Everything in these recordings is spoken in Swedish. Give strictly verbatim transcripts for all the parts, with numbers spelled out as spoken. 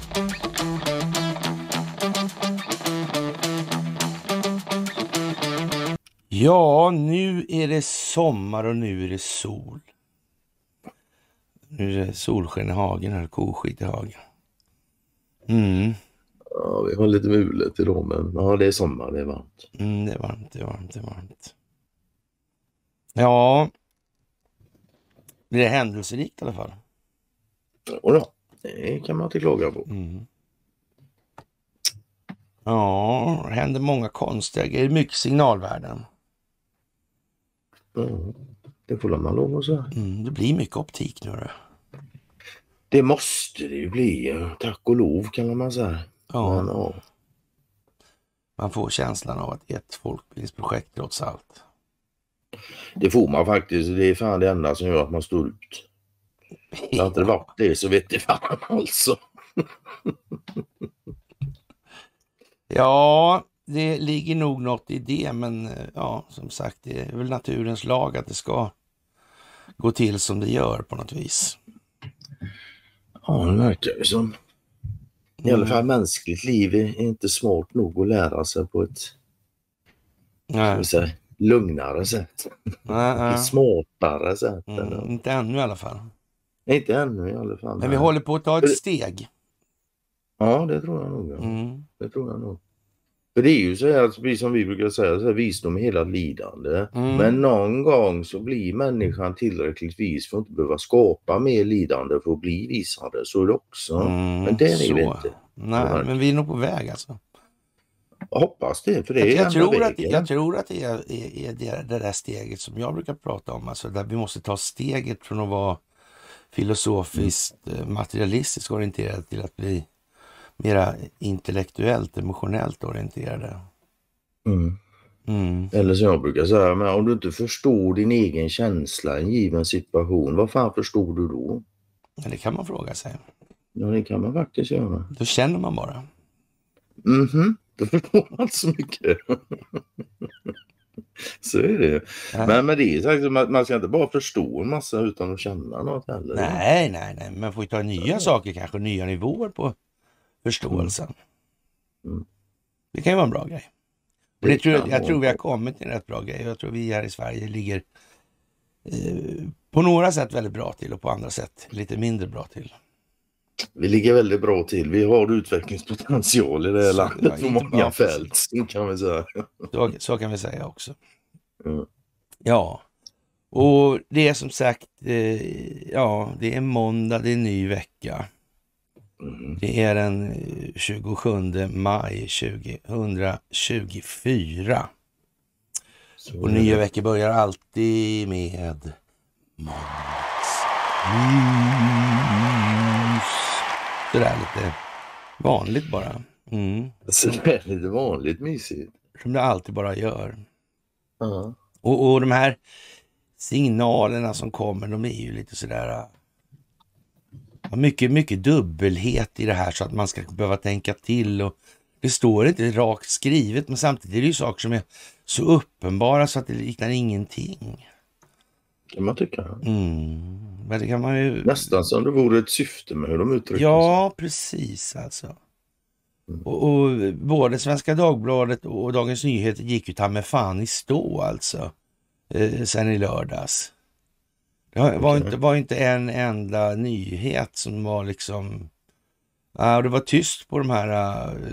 Ja, nu är det sommar och nu är det sol. Nu är det solsken i hagen här, koskit i hagen. Mm. Ja, vi har lite mulet idag, men ja, det är sommar, det är varmt. Mm, det är varmt, det är varmt, det är varmt. Ja, det är händelserikt i alla fall. Och då, det kan man inte klaga på. Mm. Ja, det händer många konstiga grejer, mycket signalvärden. Ja, det får man lov att säga. Mm, det blir mycket optik nu då. Det måste det ju bli, tack och lov kan man säga. Ja. Men, ja. Man får känslan av att det är ett folkbildningsprojekt trots allt. Det får man faktiskt, det är fan det enda som gör att man står ut. Har inte det varit det så vet det fan alltså. Ja, det ligger nog något i det, men ja, som sagt, det är väl naturens lag att det ska gå till som det gör på något vis. Ja, det verkar ju som. I Mm. alla fall mänskligt liv är inte smart nog att lära sig på ett ska vi säga, lugnare sätt. Nej, nej. Ett smartare sätt. Mm, inte ännu i alla fall. Inte ännu i alla fall. Men vi håller på att ta ett steg. Ja, det tror jag nog. Ja. Mm. Det tror jag nog. För det är ju så här, precis som vi brukar säga, så här, visdom är hela lidande. Mm. Men någon gång så blir människan tillräckligt vis för att inte behöva skapa mer lidande för att bli visare. Så är det också. Mm, men det är så. det inte. Nej, men vi är nog på väg alltså. Jag hoppas det, för det Jag, är jag, tror vägen. att, jag tror att det är, är, är det, det där steget som jag brukar prata om. Alltså där vi måste ta steget från att vara filosofiskt mm. materialistiskt orienterad till att bli mera intellektuellt, emotionellt orienterade. Mm. Mm. Eller som jag brukar säga, men om du inte förstår din egen känsla i en given situation, vad fan förstår du då? Ja, det kan man fråga sig. Ja, det kan man faktiskt göra. Då känner man bara. Mhm, då förstår man inte så mycket. Så är det. Ja. Men med det sagt, man, man ska inte bara förstå en massa utan att känna något heller. Nej, nej, nej. Man får ju ta nya ja. saker, kanske nya nivåer på förståelsen. Mm. Mm. Det kan ju vara en bra grej. Och det tror, jag tror vi har kommit till en rätt bra grej. Jag tror vi här i Sverige ligger eh, på några sätt väldigt bra till och på andra sätt lite mindre bra till. Vi ligger väldigt bra till. Vi har utvecklingspotential i det här så, landet på många ja, fält, kan vi säga. Så, så kan vi säga också. Mm. Ja, och det är som sagt, eh, ja, det är måndag, det är en ny vecka. Mm. Det är den tjugosjunde maj tjugohundratjugofyra. Så och nya veckor börjar alltid med måndags. Så det är lite vanligt bara. Mm. Så det är lite vanligt mysigt. Som det alltid bara gör. Uh-huh. Och, och de här signalerna som kommer, de är ju lite sådär... Mycket, mycket dubbelhet i det här så att man ska behöva tänka till. Och det står inte rakt skrivet, men samtidigt är det ju saker som är så uppenbara så att det liknar ingenting. Kan man tycka. Mm. Men det kan man ju... Nästan som det vore ett syfte med hur de uttrycker Ja, sig. Precis alltså. Mm. Och, och både Svenska Dagbladet och Dagens Nyheter gick ju ta med fan i stå alltså. Eh, sen i lördags. Det var, okay. inte, var inte en enda nyhet som var liksom... Ja, det var tyst på de här uh,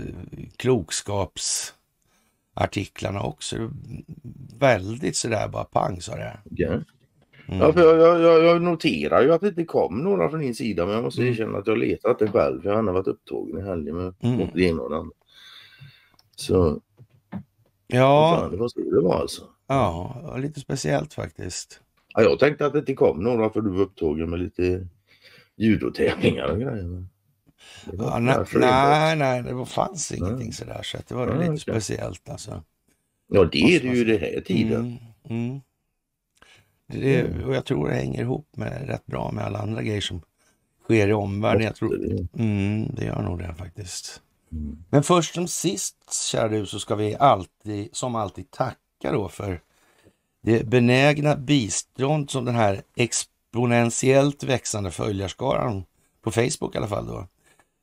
klokskapsartiklarna också. Väldigt sådär bara pang sa det. Okay. Mm. Ja, för jag, jag, jag noterar ju att det inte kom några från din sida, men jag måste mm. erkänna att jag letat det själv. För jag har varit upptagen i helgen med mm. det ena och det andra. Så... Ja. Fan, det var så det var alltså. Ja, lite speciellt faktiskt. Ja, jag tänkte att det inte kom några för du var upptagen med lite judotävlingar och grejer. Ja, nej, nej, nej, det fanns ingenting nej. sådär så det var ja, lite okay. speciellt alltså. Ja, det är det ju det här tiden. Mm, mm. Det, och jag tror det hänger ihop med rätt bra med alla andra grejer som sker i omvärlden. Jag tror, mm, det gör nog det faktiskt. Mm. Men först som sist, kära du, så ska vi alltid, som alltid tacka då för det benägna bistånd som den här exponentiellt växande följarskaran på Facebook i alla fall då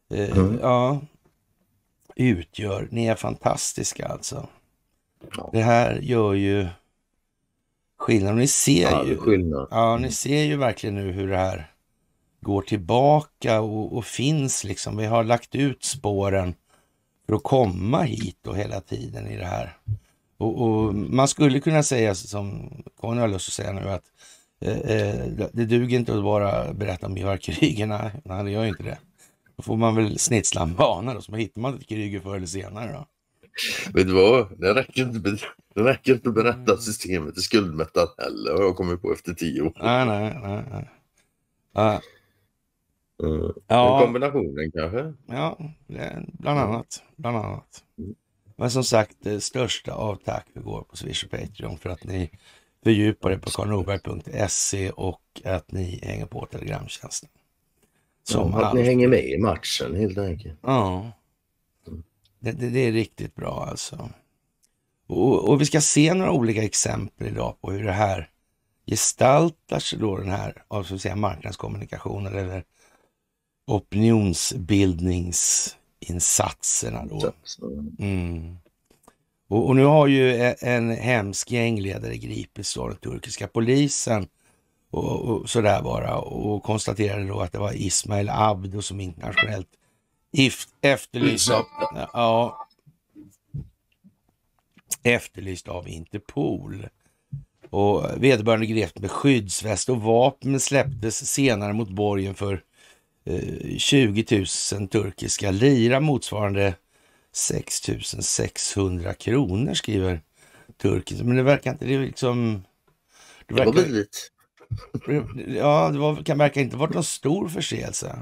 eh, mm. ja, utgör. Ni är fantastiska alltså. Ja. Det här gör ju skillnad. Ni ser ja, ju, skillnad. Ja, ni ser ju verkligen nu hur det här går tillbaka och, och finns liksom. Vi har lagt ut spåren för att komma hit och hela tiden i det här. Och, och man skulle kunna säga, som Conny har lust att säga nu, att eh, det duger inte att bara berätta om Ivar-krigerna. Nej, det gör ju inte det. Då får man väl snitsla en bana då, så hittar man ett kriger förr eller senare då. Vet du vad? Det räcker inte, det räcker inte att berätta systemet är skuldmättat heller, har jag kommit på efter tio år. Nej, nej, nej. nej. Uh, mm. Ja. Kombinationen kanske? Ja, bland annat. Bland annat. Mm. Men som sagt, det största av tack går på Swish och Patreon för att ni fördjupar er på karl norberg punkt se och att ni hänger på telegramtjänsten. Som ja, att ni hänger med i matchen helt enkelt. Ja, det, det, det är riktigt bra alltså. Och, och vi ska se några olika exempel idag på hur det här gestaltar sig då, den här av så att säga marknadskommunikationen eller opinionsbildningsinsatserna då. Mm. Och, och nu har ju en hemsk gängledare gripits av den turkiska polisen och, och sådär bara, och konstaterade då att det var Ismail Abdo som internationellt efterlyst av, ja, efterlyst av Interpol. Och vederbörande greps med skyddsväst och vapen, men släpptes senare mot borgen för eh, tjugo tusen turkiska lira, motsvarande sex tusen sexhundra kronor, skriver Turkiet. Men det verkar inte, det är liksom... Det, verkar, det var billigt. Ja, det var, kan verka inte varit någon stor förseelse.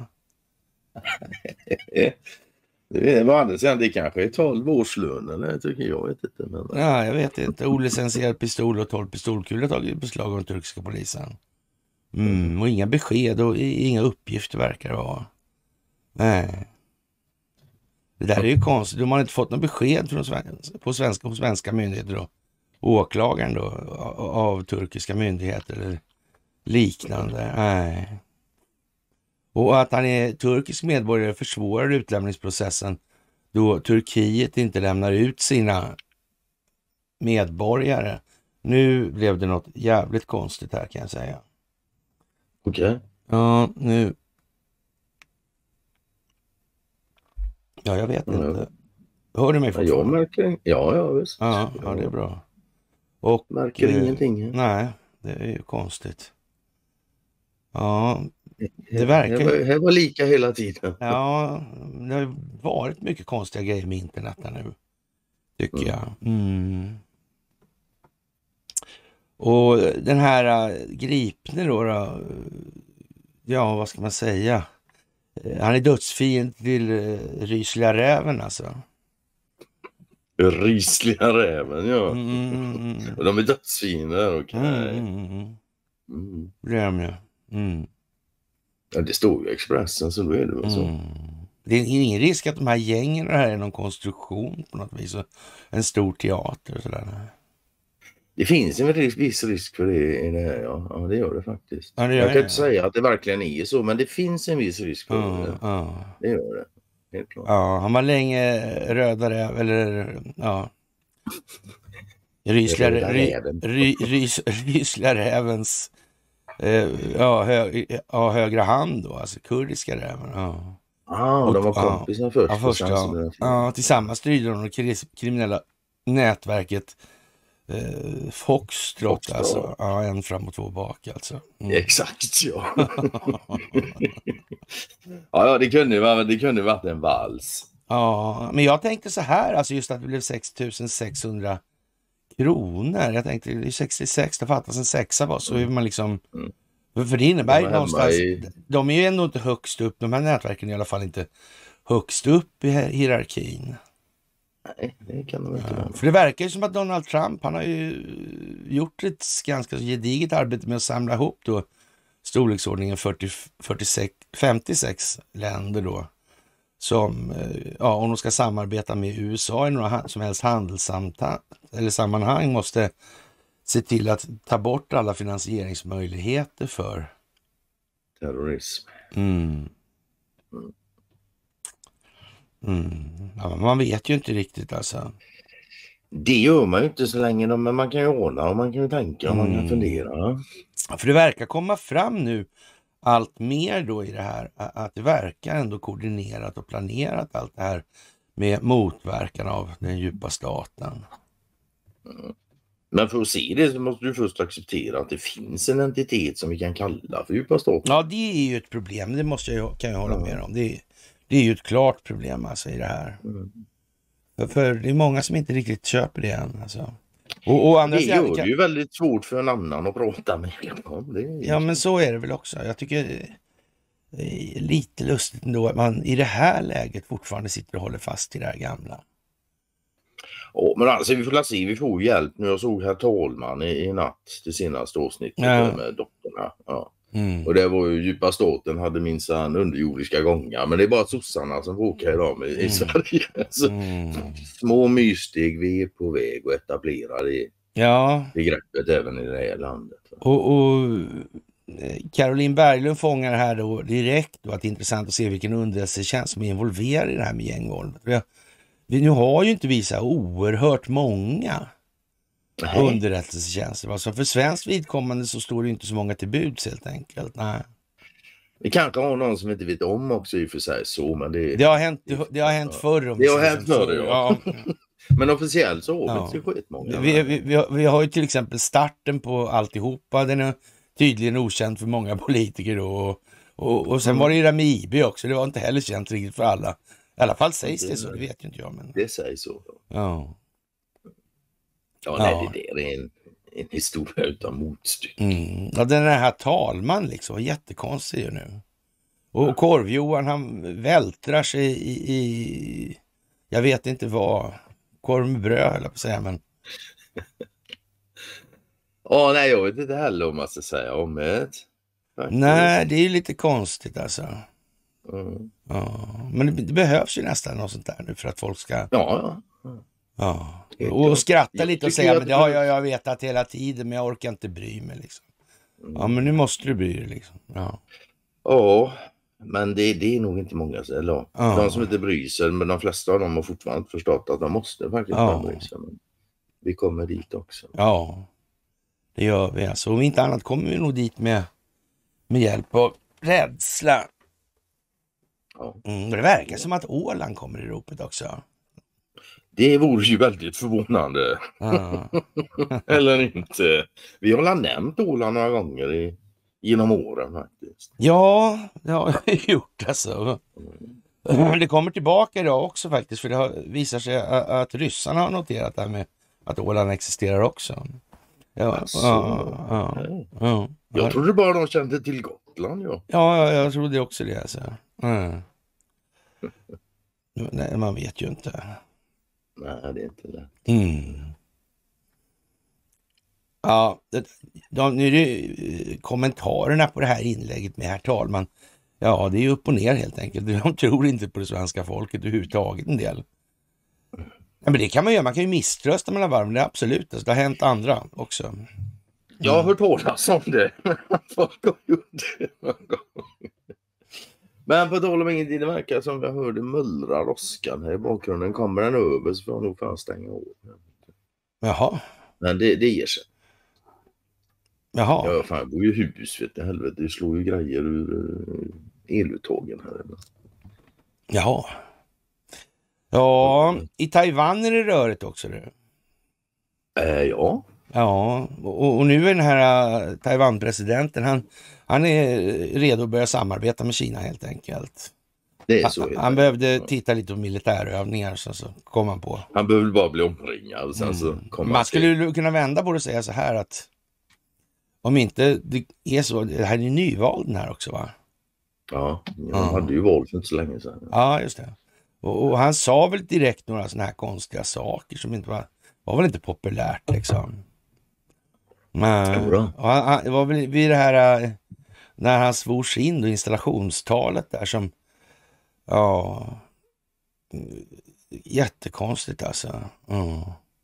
Det var andra sidan, det kanske är tolv årslön eller tycker jag, vet inte. Men... Ja, jag vet inte. Olicensierad pistol och tolv pistolkulor har tagit beslag av den turkiska polisen. Mm, och inga besked och inga uppgifter verkar det vara. Nej. Det där är ju konstigt. De har inte fått något besked från svenska, på svenska, hos svenska myndigheter då. Åklagaren då, av turkiska myndigheter eller liknande. Nej. Och att han är turkisk medborgare försvårar utlämningsprocessen då Turkiet inte lämnar ut sina medborgare. Nu blev det något jävligt konstigt här, kan jag säga. Okej. Okay. Ja, nu... Ja, jag vet inte. Mm. Hör du mig fortfarande? Jag märker... Ja, ja, visst. Ja, ja, det är bra. Och, märker eh, ingenting. Nej, det är ju konstigt. Ja, det verkar... Det var, det var lika hela tiden. Ja, det har varit mycket konstiga grejer med internet här nu. Tycker mm. jag. Mm. Och den här uh, gripne då, då, ja, vad ska man säga? Han är dödsfiend till uh, rysliga räven alltså. Rysliga räven, ja. Mm, mm, mm. Och de är dödsfiender, okej. Okay. Mm, mm, mm. mm. Räven, mm. Ja, det står ju i Expressen, så då är det väl så. Mm. Det är ingen risk att de här gängen, det här är någon konstruktion på något vis. En stor teater och sådär. Det finns en viss risk för det i det här, ja. Ja, det gör det faktiskt. Ja, det gör jag kan det. inte säga att det verkligen är så, men det finns en viss risk för ja, det. Ja. Det gör det. Helt klart. Ja, han var länge röda räv, eller ja. Rysliga, ry, ry, rys, rysliga rävens eh, ja, hö, ja, högra hand då, alltså kurdiska räven. Ja. Ah, och, de var kompisar ja, först. Ja, först ja. Ja, tillsammans strider de det kriminella nätverket eh, Foxtrot, Foxtrot, alltså. Ja, en fram och två bak, alltså. Mm. Exakt, ja. ja, ja, det kunde ju vara, det kunde varit en vals. Ja, men jag tänkte så här, alltså just att det blev sex tusen sexhundra kronor. Jag tänkte, det är sextiosex, det fattas en sexa bara, så är man liksom... Mm. För det innebär ju någonstans, i... de är ju ändå inte högst upp, de här nätverken är i alla fall inte högst upp i hierarkin. Nej, det kan de inte ja, för det verkar ju som att Donald Trump, han har ju gjort ett ganska gediget arbete med att samla ihop då storleksordningen fyrtio, fyrtiosex, femtiosex länder då, som, ja, om de ska samarbeta med U S A i några som helst handelssamtal eller sammanhang, måste se till att ta bort alla finansieringsmöjligheter för terrorism. Mm. Mm. Mm. Ja, man vet ju inte riktigt alltså. Det gör man ju inte så länge, då, men man kan ju ordna och man kan ju tänka och mm. man kan fundera. Ja, för det verkar komma fram nu allt mer då i det här, att det verkar ändå koordinerat och planerat allt det här med motverkan av den djupa staten. Mm. Men för att se det så måste du först acceptera att det finns en entitet som vi kan kalla för djupa staten. Ja, det är ju ett problem. Det måste jag, kan jag hålla med om. Det är, det är ju ett klart problem alltså i det här. Mm. För, för det är många som inte riktigt köper det än. Alltså. Och, och andra det sidan, gör kan... det ju väldigt svårt för en annan att prata med om. Det är ja, men så är det väl också. Jag tycker det är lite lustigt ändå att man i det här läget fortfarande sitter och håller fast i det här gamla. Ja, men alltså vi får se, vi får hjälp nu. Jag såg herr talman i, i natt, det senaste avsnittet ja. med doktorerna. Ja. Mm. Och det var ju djupa staten hade minsann underjordiska gångar, men det är bara sossarna som får åka idag med, i mm. Sverige. Så, mm. Små myrsteg, vi är på väg att etablera det ja. begreppet även i det här landet. Och, och Caroline Berglund fångar här då direkt då att det är intressant att se vilken underrättelsetjänst som är involverad i det här med gängvåldet. Vi nu har ju inte vi så oerhört många Nej. underrättelsetjänster. Alltså för svenskt vidkommande så står det inte så många till buds helt enkelt. Nej. Vi kanske har någon som inte vet om också i och för sig så, men det... Det har hänt, det har hänt förr. Om det har hänt förr, ja. ja. Men officiellt så har vi inte ja. skitmånga. Vi, vi, vi, har, vi har ju till exempel starten på alltihopa. Den är tydligen okänd för många politiker då. Och, och, och sen mm. var det ju det med I B också. Det var inte heller känt riktigt för alla. I alla fall sägs det, det så, det vet ju inte jag. Men... Det sägs så. Då. Ja. Ja, nej, ja. det är en, en historia utan motstycke. Mm. Ja, den här talman liksom, jättekonstig ju nu. Och ja. Korv-Johan, han vältrar sig i, i, jag vet inte vad, korv med bröd eller på att säga, men... Ja, nej, jag vet inte heller om man ska säga om det. Nej, det är ju lite konstigt alltså. Mm. Ja, men det, det behövs ju nästan något sånt där nu för att folk ska... Ja, ja. Ja. Och skratta lite och säga, men det har jag, jag vetat hela tiden, men jag orkar inte bry mig liksom. Mm. Ja, men nu måste du bry dig liksom. Ja, ja men det, det är nog inte många, eller ja. de som inte bryr sig, men de flesta av dem har fortfarande förstått att de måste faktiskt ja. bry sig. Men vi kommer dit också. Ja, det gör vi alltså. Om inte annat kommer vi nog dit med, med hjälp av rädsla. Ja. Mm, det verkar som att Åland kommer i ropet också. Det vore ju väldigt förvånande. Ja. Eller inte. Vi har nämnt Åland några gånger i, genom åren faktiskt. Ja, det har jag gjort alltså. Mm. Det kommer tillbaka idag också faktiskt. För det har, visar sig att, att ryssarna har noterat det här med att Åland existerar också. Ja, alltså, ja, ja, ja. Jag trodde bara de kände till Gotland. Ja, ja jag trodde också det. Alltså. Mm. Nej, man vet ju inte. Nej, det är inte lätt. Mm. Ja, de, nu är det kommentarerna på det här inlägget med herr talman. Ja, det är upp och ner helt enkelt. De tror inte på det svenska folket överhuvudtaget en del. Ja, men det kan man göra. Man kan ju misströsta mellan varven. Det är absolut. Alltså, det har hänt andra också. Mm. Jag har hört talas om det. Folk har gjort det. Men på tal om ingenting, det verkar som jag hörde mullra roskan här i bakgrunden. Kommer den över så får jag nog fan stänga av. Jaha. Men det, det ger sig. Jaha. Ja, fan, jag bor ju i hus, vet du, helvete. Det slår ju grejer ur uh, eluttagen här. Jaha. Ja, mm. I Taiwan är det rörigt också. Det. Äh, ja. Ja, och, och nu är den här uh, Taiwan-presidenten, han, han är redo att börja samarbeta med Kina helt enkelt. Det är så. Han, han behövde titta lite på militärövningar, så, så kom han på. Han behövde bara bli omringad. Sen mm. så kom Man skulle ju kunna vända på det och säga så här att om inte det är så, det här är ju nyval den här också, va? Ja, han mm. hade ju val för inte så länge sedan. Ja, just det. Och, och han sa väl direkt några sådana här konstiga saker som inte var, var väl inte populärt liksom. Men, och han, han, det var väl vid det här när han svors in då, installationstalet där som ja jättekonstigt alltså. Mm.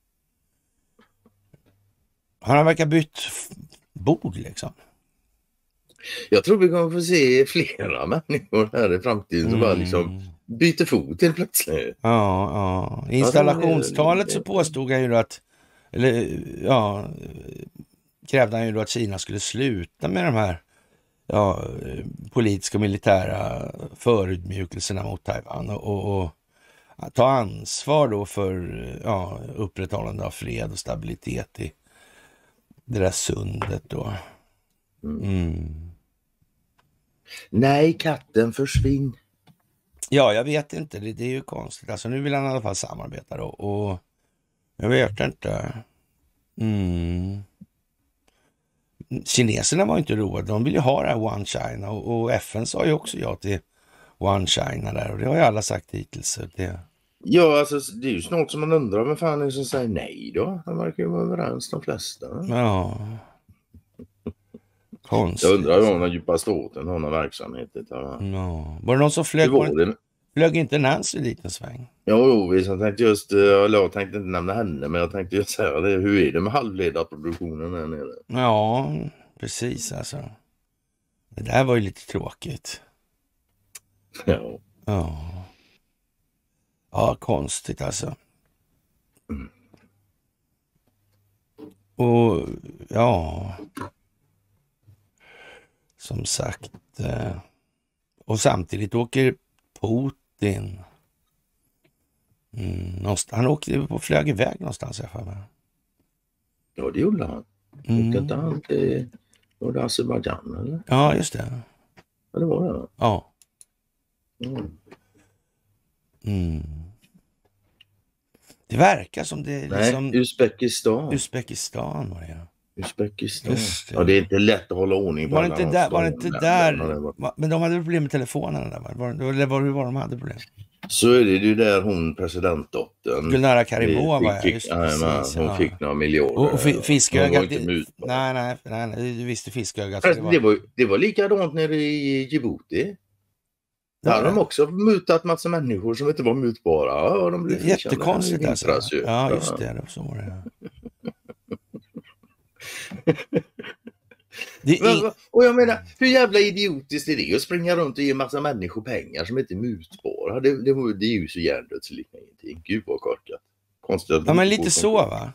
Han har verkar bytt bord liksom. Jag tror vi kommer få se flera människor här i framtiden som mm. bara liksom byter fot helt plötsligt. Ja, ja. I installationstalet så påstod han ju då att, eller ja, krävde han ju då att Kina skulle sluta med de här ja, politiska och militära förutmjukelserna mot Taiwan och, och, och ta ansvar då för ja, upprätthållande av fred och stabilitet i det där sundet då. Mm. Nej, katten försvinn. Ja, jag vet inte. Det, det är ju konstigt. Alltså nu vill han i alla fall samarbeta då. Och jag vet inte. Mm. Kineserna var inte roade. De vill ju ha det här One China. Och, och F N sa ju också ja till One China där. Och det har ju alla sagt hittills. Så det... Ja, alltså det är ju snart som man undrar vem fan är det som säger nej då. De verkar ju vara överens de flesta. Ja. Konstigt. Jag undrar om den djupa staten har någon verksamhet. Ja. Var det någon som flög? Var det? Flög inte Nancy dit en sväng? Jo, visst. Jag tänkte just, jag tänkte inte nämna henne, men jag tänkte just säga det. Hur är det med halvledarproduktionen här nere? Ja, precis alltså. Det där var ju lite tråkigt. Ja. Ja. Ja, konstigt alltså. Mm. Och ja... Som sagt. Eh, och samtidigt åker Putin. Mm, han åkte på flög iväg någonstans. Jag för ja, det gjorde han. Mm. Åkte inte han till var det Azerbaijan eller? Ja, just det. Ja, det var det. Ja. Mm. Mm. Det verkar som det är liksom... Nej, Uzbekistan. Uzbekistan var det, ja. Uzbekistan. Det. Ja, det är inte lätt att hålla ordning på. Var det inte där? Var det inte där? där? Men de hade problem med telefonen där, var det? Eller var det var de hade problem? Så är det ju där hon presidentdottern. Gulnara Karimova var jag. Just det, precis, hon ja. fick några miljarder. Och, och fiskögat. Det, nej, nej, nej, nej, du visste fiskögat. Det var... Det, var, det var likadant nere i Djibouti. Där har de också mutat massa människor som inte var mutbara. Ja, de blev jättekonstigt alltså. Ja, just det. det så var det. det är... Och jag menar, hur jävla idiotiskt är det att springa runt och ge massa människor pengar som inte är mutbara? Det, det, det är ju så hjärndödsligt ingenting. Gud vad korkat. Konstigt. Ja, men lite så va?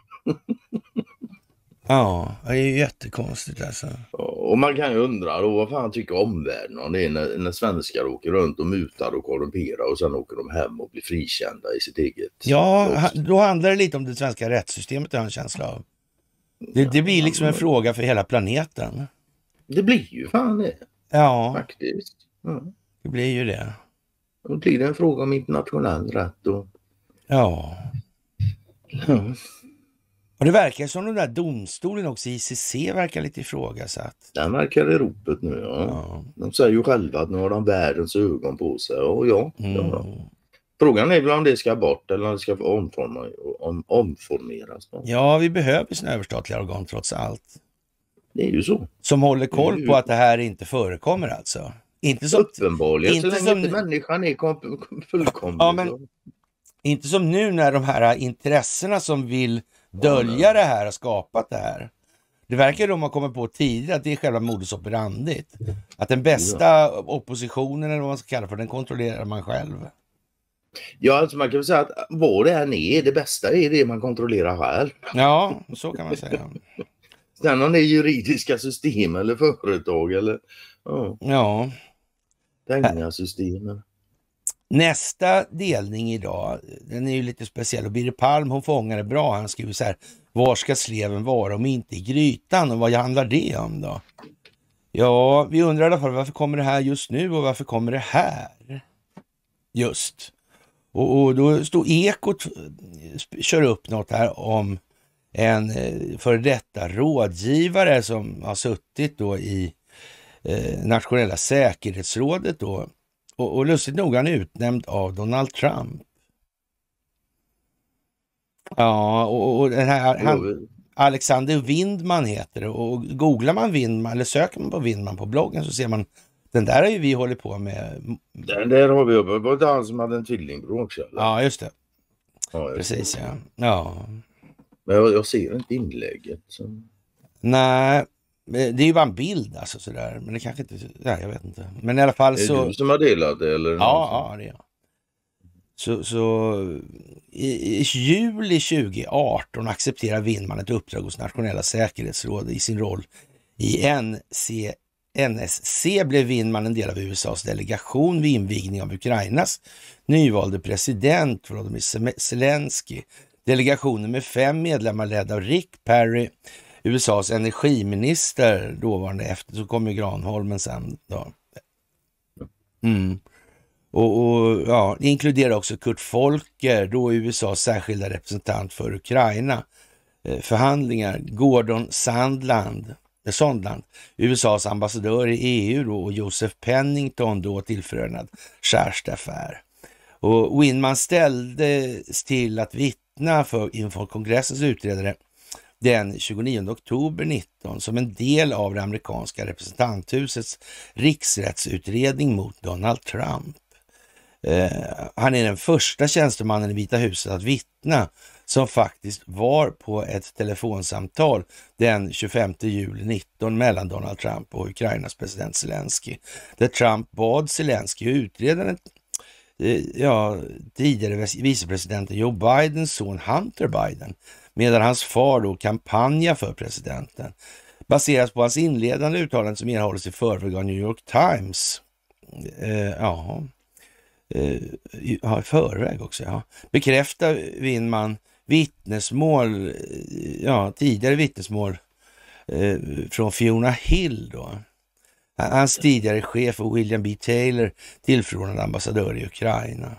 Ja, det är ju jättekonstigt alltså. Och man kan ju undra då vad fan tycker omvärlden om det är när, när svenskar åker runt och mutar och korrumperar och sen åker de hem och blir frikända i sitt eget. Ja, då handlar det lite om det svenska rättssystemet, jag har en känsla av. Det, det blir liksom en fråga för hela planeten. Det blir ju fan det. Ja. Faktiskt. Ja. Det blir ju det. Då blir det en fråga om internationell rätt och... Ja. Ja. Och det verkar som den där domstolen också, I C C, verkar lite ifrågasatt. Den verkar i ropet nu, ja. ja. De säger ju själva att nu har de världens ögon på sig. Och ja, mm. ja. Frågan är väl om det ska bort eller om det ska omforma, om, omformeras. Ja, vi behöver sina överstatliga organ trots allt. Det är ju så. Som håller koll på att det här inte förekommer alltså. Inte som, uppenbarligen, inte så länge som, inte människan är kom, fullkomlig. Ja, men inte som nu när de här intressena som vill dölja ja, det här har skapat det här. Det verkar de ha kommit på tidigare att det är själva modus operandi. Att den bästa ja. oppositionen eller vad man ska kalla för, den kontrollerar man själv. Ja, alltså man kan väl säga att vad det än är, det bästa är det man kontrollerar själv. Ja, så kan man säga. Sen om det är juridiska system eller företag eller ja. Ja. Pengasystemen. Nästa delning idag, den är ju lite speciell. Och Birger Palm, hon fångar det bra. Han skriver så här: var ska sleven vara om inte i grytan? Och vad handlar det om då? Ja, vi undrar i alla fall varför kommer det här just nu och varför kommer det här just? Och, och då står Ekot, kör upp något här om en för detta rådgivare som har suttit då i eh, nationella säkerhetsrådet då. Och, och lustigt nog han utnämnd av Donald Trump. Ja, och, och den här han, Alexander Windman heter det. Och googlar man Windman eller söker man på Windman på bloggen så ser man, den där har ju vi hållit på med. Den där har vi uppe. Var det han som hade en tvillingbror också? Eller? Ja, just det. Ja, precis, ja. ja. Men jag, jag ser inte inlägget. Så. Nej, det är ju bara en bild alltså sådär. Men det kanske inte, nej jag vet inte. Men i alla fall så. Är det du som har delat det eller? Ja, ja det är jag. så, så i, i juli tjugo arton accepterar Winman ett uppdrag hos Nationella säkerhetsrådet i sin roll i N C, N S C blev Winman en del av U S As delegation vid invigning av Ukrainas nyvalde president Volodymyr Zelensky. Delegationen med fem medlemmar ledd av Rick Perry, U S As energiminister, dåvarande, efter så kom ju Granholmen sen då. Mm. Och, och ja, det inkluderar också Kurt Volker, då U S As särskilda representant för Ukraina. Eh, förhandlingar, Gordon Sondland, eh, Sondland, U S As ambassadör i E U då, och Joseph Pennington, då tillförordnad chargé-affär. Och Winman ställdes till att vittna för inför kongressens utredare den tjugonionde oktober nitton som en del av det amerikanska representanthusets riksrättsutredning mot Donald Trump. Eh, han är den första tjänstemannen i Vita huset att vittna som faktiskt var på ett telefonsamtal den tjugofemte juli nitton mellan Donald Trump och Ukrainas president Zelensky. Där Trump bad Zelensky utreda den eh, ja, tidigare vicepresidenten Joe Bidens son Hunter Biden, medan hans far då kampanjar för presidenten. Baseras på hans inledande uttalande som erhålls i förväg av New York Times. Eh, ja, eh, ja, i förväg också. Ja. Bekräftar Winman vittnesmål, ja, tidigare vittnesmål eh, från Fiona Hill då. Hans tidigare chef och William B. Taylor, tillförordnad ambassadör i Ukraina.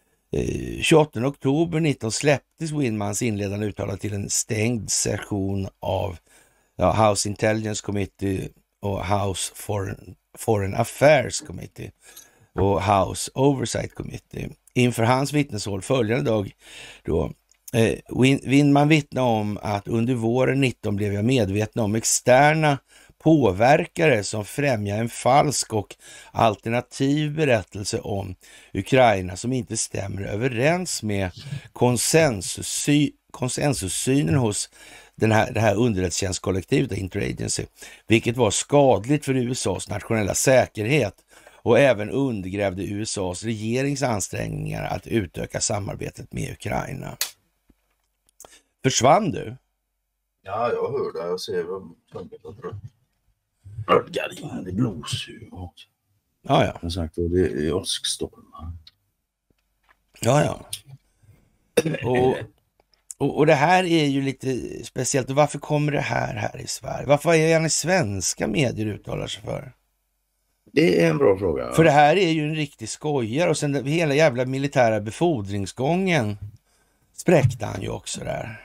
Eh, tjugoåttonde oktober nitton släpptes Winmans inledande uttalande till en stängd session av ja, House Intelligence Committee och House Foreign, Foreign Affairs Committee och House Oversight Committee. Inför hans vittnesmål följande dag då eh, Win, Winman vittnade om att under våren nitton blev jag medveten om externa påverkare som främjar en falsk och alternativ berättelse om Ukraina som inte stämmer överens med konsensussy, konsensussynen hos den här, det här underrättelsetjänstkollektivet, Interagency, vilket var skadligt för U S As nationella säkerhet och även undergrävde U S As regerings ansträngningar att utöka samarbetet med Ukraina. Försvann du? Ja, jag hör det. Jag ser vad gardiner, det blåser ju. Ja, ja. Som sagt, det är åskstormar. Ja, ja. Och, och, och det här är ju lite speciellt. Och varför kommer det här här i Sverige? Varför är gärna svenska medier uttalar sig för? Det är en bra fråga. För det här är ju en riktig skojare. Och sen hela jävla militära befordringsgången spräckte han ju också där.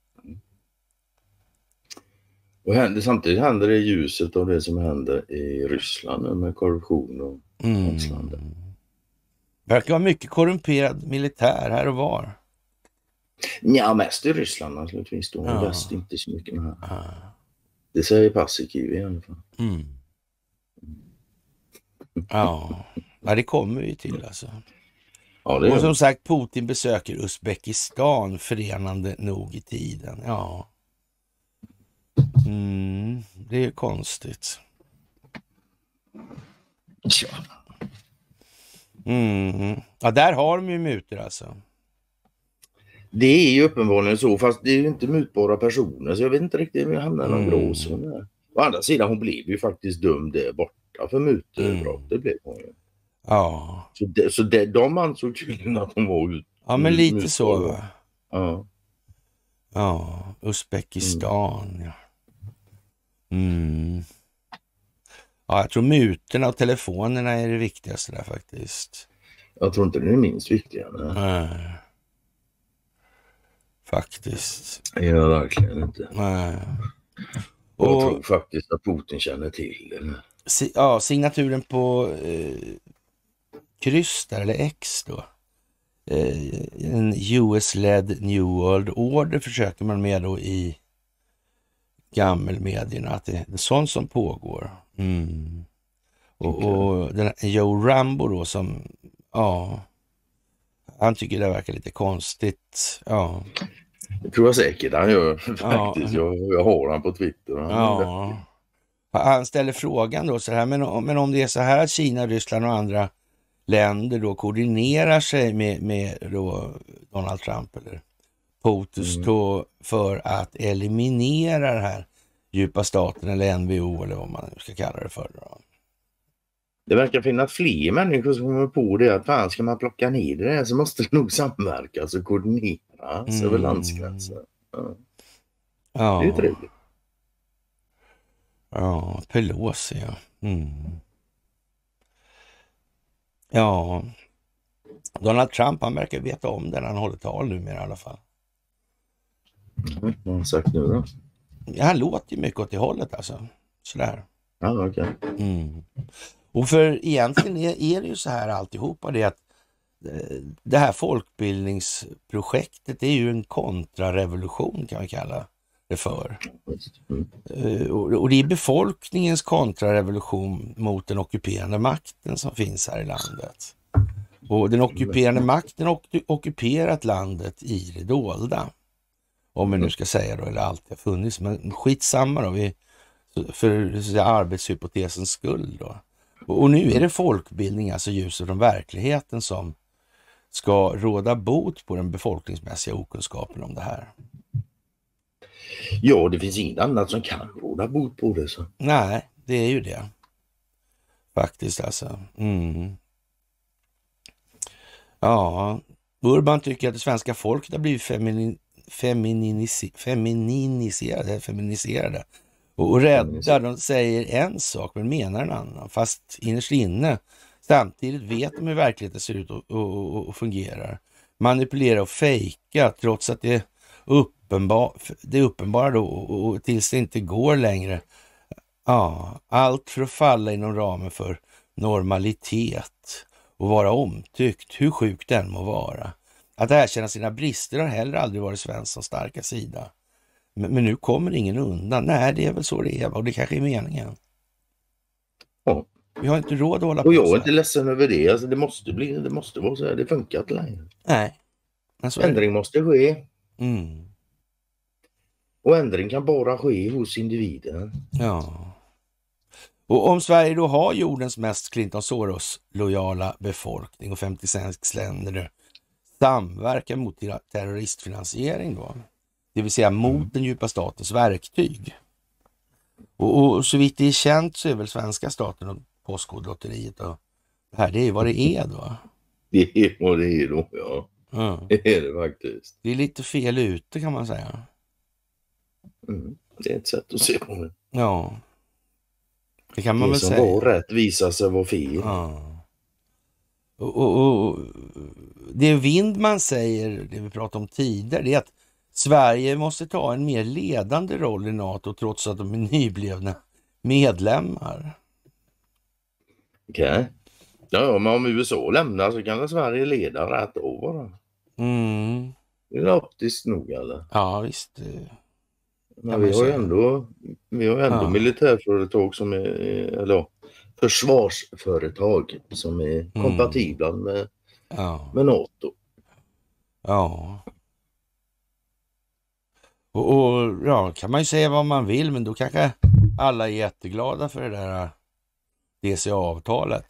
Och händer, samtidigt händer det i ljuset av det som händer i Ryssland med korruption och mm. Ryssland. Det verkar vara mycket korrumperad militär här och var. Ja, mest i Ryssland naturligtvis. Då. Ja. Väst inte så mycket här. Ja. Det säger Paasikivi i alla fall. Mm. Ja. ja, det kommer vi till alltså. Ja, det och som sagt, Putin besöker Uzbekistan förenande nog i tiden. Ja. Mm, det är konstigt. Ja. Mm. Ja, där har de ju mutor alltså. Det är ju uppenbarligen så, fast det är ju inte mutbara personer, så jag vet inte riktigt om jag hamnar i någon mm. gråzon där. Å andra sidan, hon blev ju faktiskt dömd där borta för mutbrott. Mm. Det blev hon ju. Ja. Så, det, så det, de ansåg tydligen att hon var ut. Ja, men lite mutbara. Så va? Ja. Ja, Uzbekistan, mm. ja. Mm. Ja, jag tror mutorna och telefonerna är det viktigaste där faktiskt. Jag tror inte det är minst viktiga. Nej. Faktiskt. Ja, verkligen inte. Nej. Och jag tror faktiskt att Putin känner till det. Si, ja, signaturen på eh, kryss där, eller X då. Eh, en U S-led New World Order försöker man med då i gammelmedierna, att det är sånt som pågår. Mm. Och, okay. och den Joe Rambo då som, ja, han tycker det verkar lite konstigt. Ja. Det tror jag säkert han gör faktiskt. Ja. Jag, jag har han på Twitter. Han, ja. han ställer frågan då så här, men, men om det är så här att Kina, Ryssland och andra länder då koordinerar sig med, med då Donald Trump eller POTUS mm. då för att eliminera det här djupa staten eller N V O eller vad man ska kalla det för. Då. Det verkar finnas fler människor som kommer på det att fan ska man plocka ner det här så måste det nog samverkas och koordineras mm. över landsgränser. Ja. Ja. Det är trevligt. Ja, Pelosi ja. Mm. Ja, Donald Trump han verkar veta om det när han håller tal numera i alla fall. Mm, vad har han sagt nu då? Ja, han låter ju mycket åt det hållet alltså. Sådär. Ja, okej. Okay. Mm. Och för egentligen är, är det ju så här alltihopa det att det här folkbildningsprojektet är ju en kontrarevolution kan vi kalla det för. Mm. Och det är befolkningens kontrarevolution mot den ockuperande makten som finns här i landet. Och den ockuperande makten har ockuperat landet i det dolda. Om man nu ska säga då, eller alltid har funnits. Men skitsamma då, vi, för så arbetshypotesens skull då. Och nu är det folkbildning, alltså ljuset från verkligheten som ska råda bot på den befolkningsmässiga okunskapen om det här. Ja, det finns inget annat som kan råda bot på det. Så. Nej, det är ju det. Faktiskt alltså. Mm. Ja, Urban tycker att det svenska folket har blivit feminin, femininiser, femininiserade, feminiserade. Och rädda, de säger en sak men menar en annan. Fast innerst inne, samtidigt vet de hur verkligheten ser ut och, och, och, och fungerar. Manipulera och fejka trots att det är uppenbar, det är uppenbara då och, och tills det inte går längre. Ja, allt för att falla inom ramen för normalitet och vara omtyckt, hur sjukt den må vara. Att erkänna sina brister har heller aldrig varit Svenssons starka sida. Men, men nu kommer ingen undan. Nej, det är väl så det är och det kanske är meningen. Ja. Vi har inte råd att hålla på. Och jag är inte ledsen över det. Alltså, det måste bli, det måste vara så här. Det funkar inte längre. Nej. Men så ändring måste ske. Mm. Och ändring kan bara ske hos individen. Ja. Och om Sverige då har jordens mest Clinton Soros-lojala befolkning och femtiosex länder samverkar mot terroristfinansiering då. Det vill säga mot mm. den djupa statens verktyg. Och, och så vitt det är känt så är väl svenska staten och Postkodlotteriet och det här, det är vad det är då. Det är vad det är då, ja. Mm. Det är det faktiskt. Det är lite fel ute kan man säga. Mm. Det är ett sätt att se på det. Ja. Det kan man det väl som säga. var rätt visar sig vara fel. Ja. Och, och, och det Vindman säger, det vi pratade om tidigare, det är att Sverige måste ta en mer ledande roll i NATO trots att de är nyblivna medlemmar. Okej. Okay. Ja, men om U S A lämnar så kan Sverige leda rätt over. Mm. Det är optiskt nog, eller? Ja, visst. Men vi har ju ändå, vi har ändå ja. militärföretag som är, eller försvarsföretag som är mm. kompatibla med, ja. med NATO. Ja. Och, och ja, kan man ju säga vad man vill, men då kanske alla är jätteglada för det där D C A-avtalet.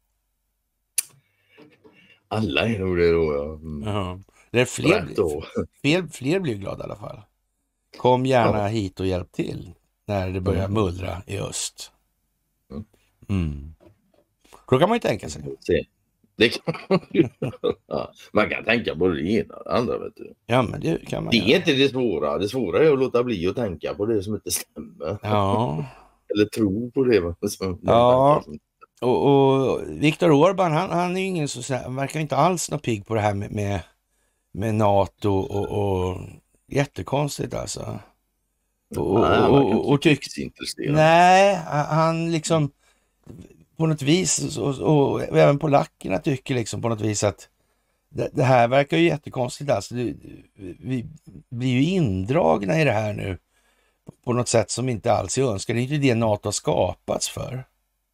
Alla är nog det då, ja. Mm. Ja. Det är fler, fler, fler blir glada i alla fall. Kom gärna ja. hit och hjälp till när det börjar mm. mullra i öst. Mm. Då kan man ju tänka sig. Se. Det kan man ju ja. Man kan tänka på det ena och det andra, vet du. Ja, men det kan man Det är göra. Inte det svåra. Det svåra är att låta bli att tänka på det som inte stämmer. Ja. Eller tro på det som ja. Och, och Viktor Orbán, han, han är ju ingen så, han verkar inte alls något pigg på det här med, med, med NATO och, och jättekonstigt alltså. Och, nej, och, och, och tyck, nej, han liksom på något vis och, och, och även polackerna tycker liksom på något vis att det, det här verkar ju jättekonstigt alltså. Det, vi blir ju indragna i det här nu på något sätt som inte alls är önskar. Det är inte det NATO har skapats för.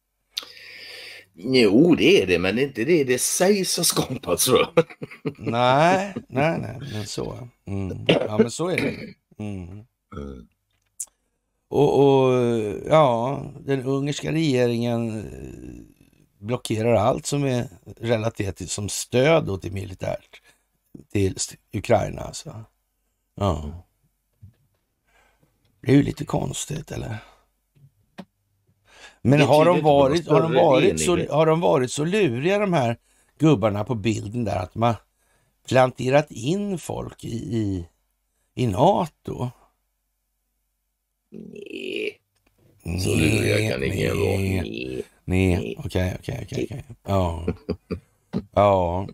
Jo, det är det, men det är inte det det sägs har skapats för. nej, nej, nej, men så. Mm. Ja, men så är det. Mm. Mm. Och, och ja, den ungerska regeringen blockerar allt som är relaterat till, som stöd då till militärt till Ukraina alltså. Ja. Det är ju lite konstigt, eller? Men har de varit, har de varit så, har de varit så luriga, de här gubbarna på bilden där, att man planterat in folk i, i, i NATO? Nej. Så luriga kan ingen vara. Nej, nej, okej, okej, okej. Ja. Ja.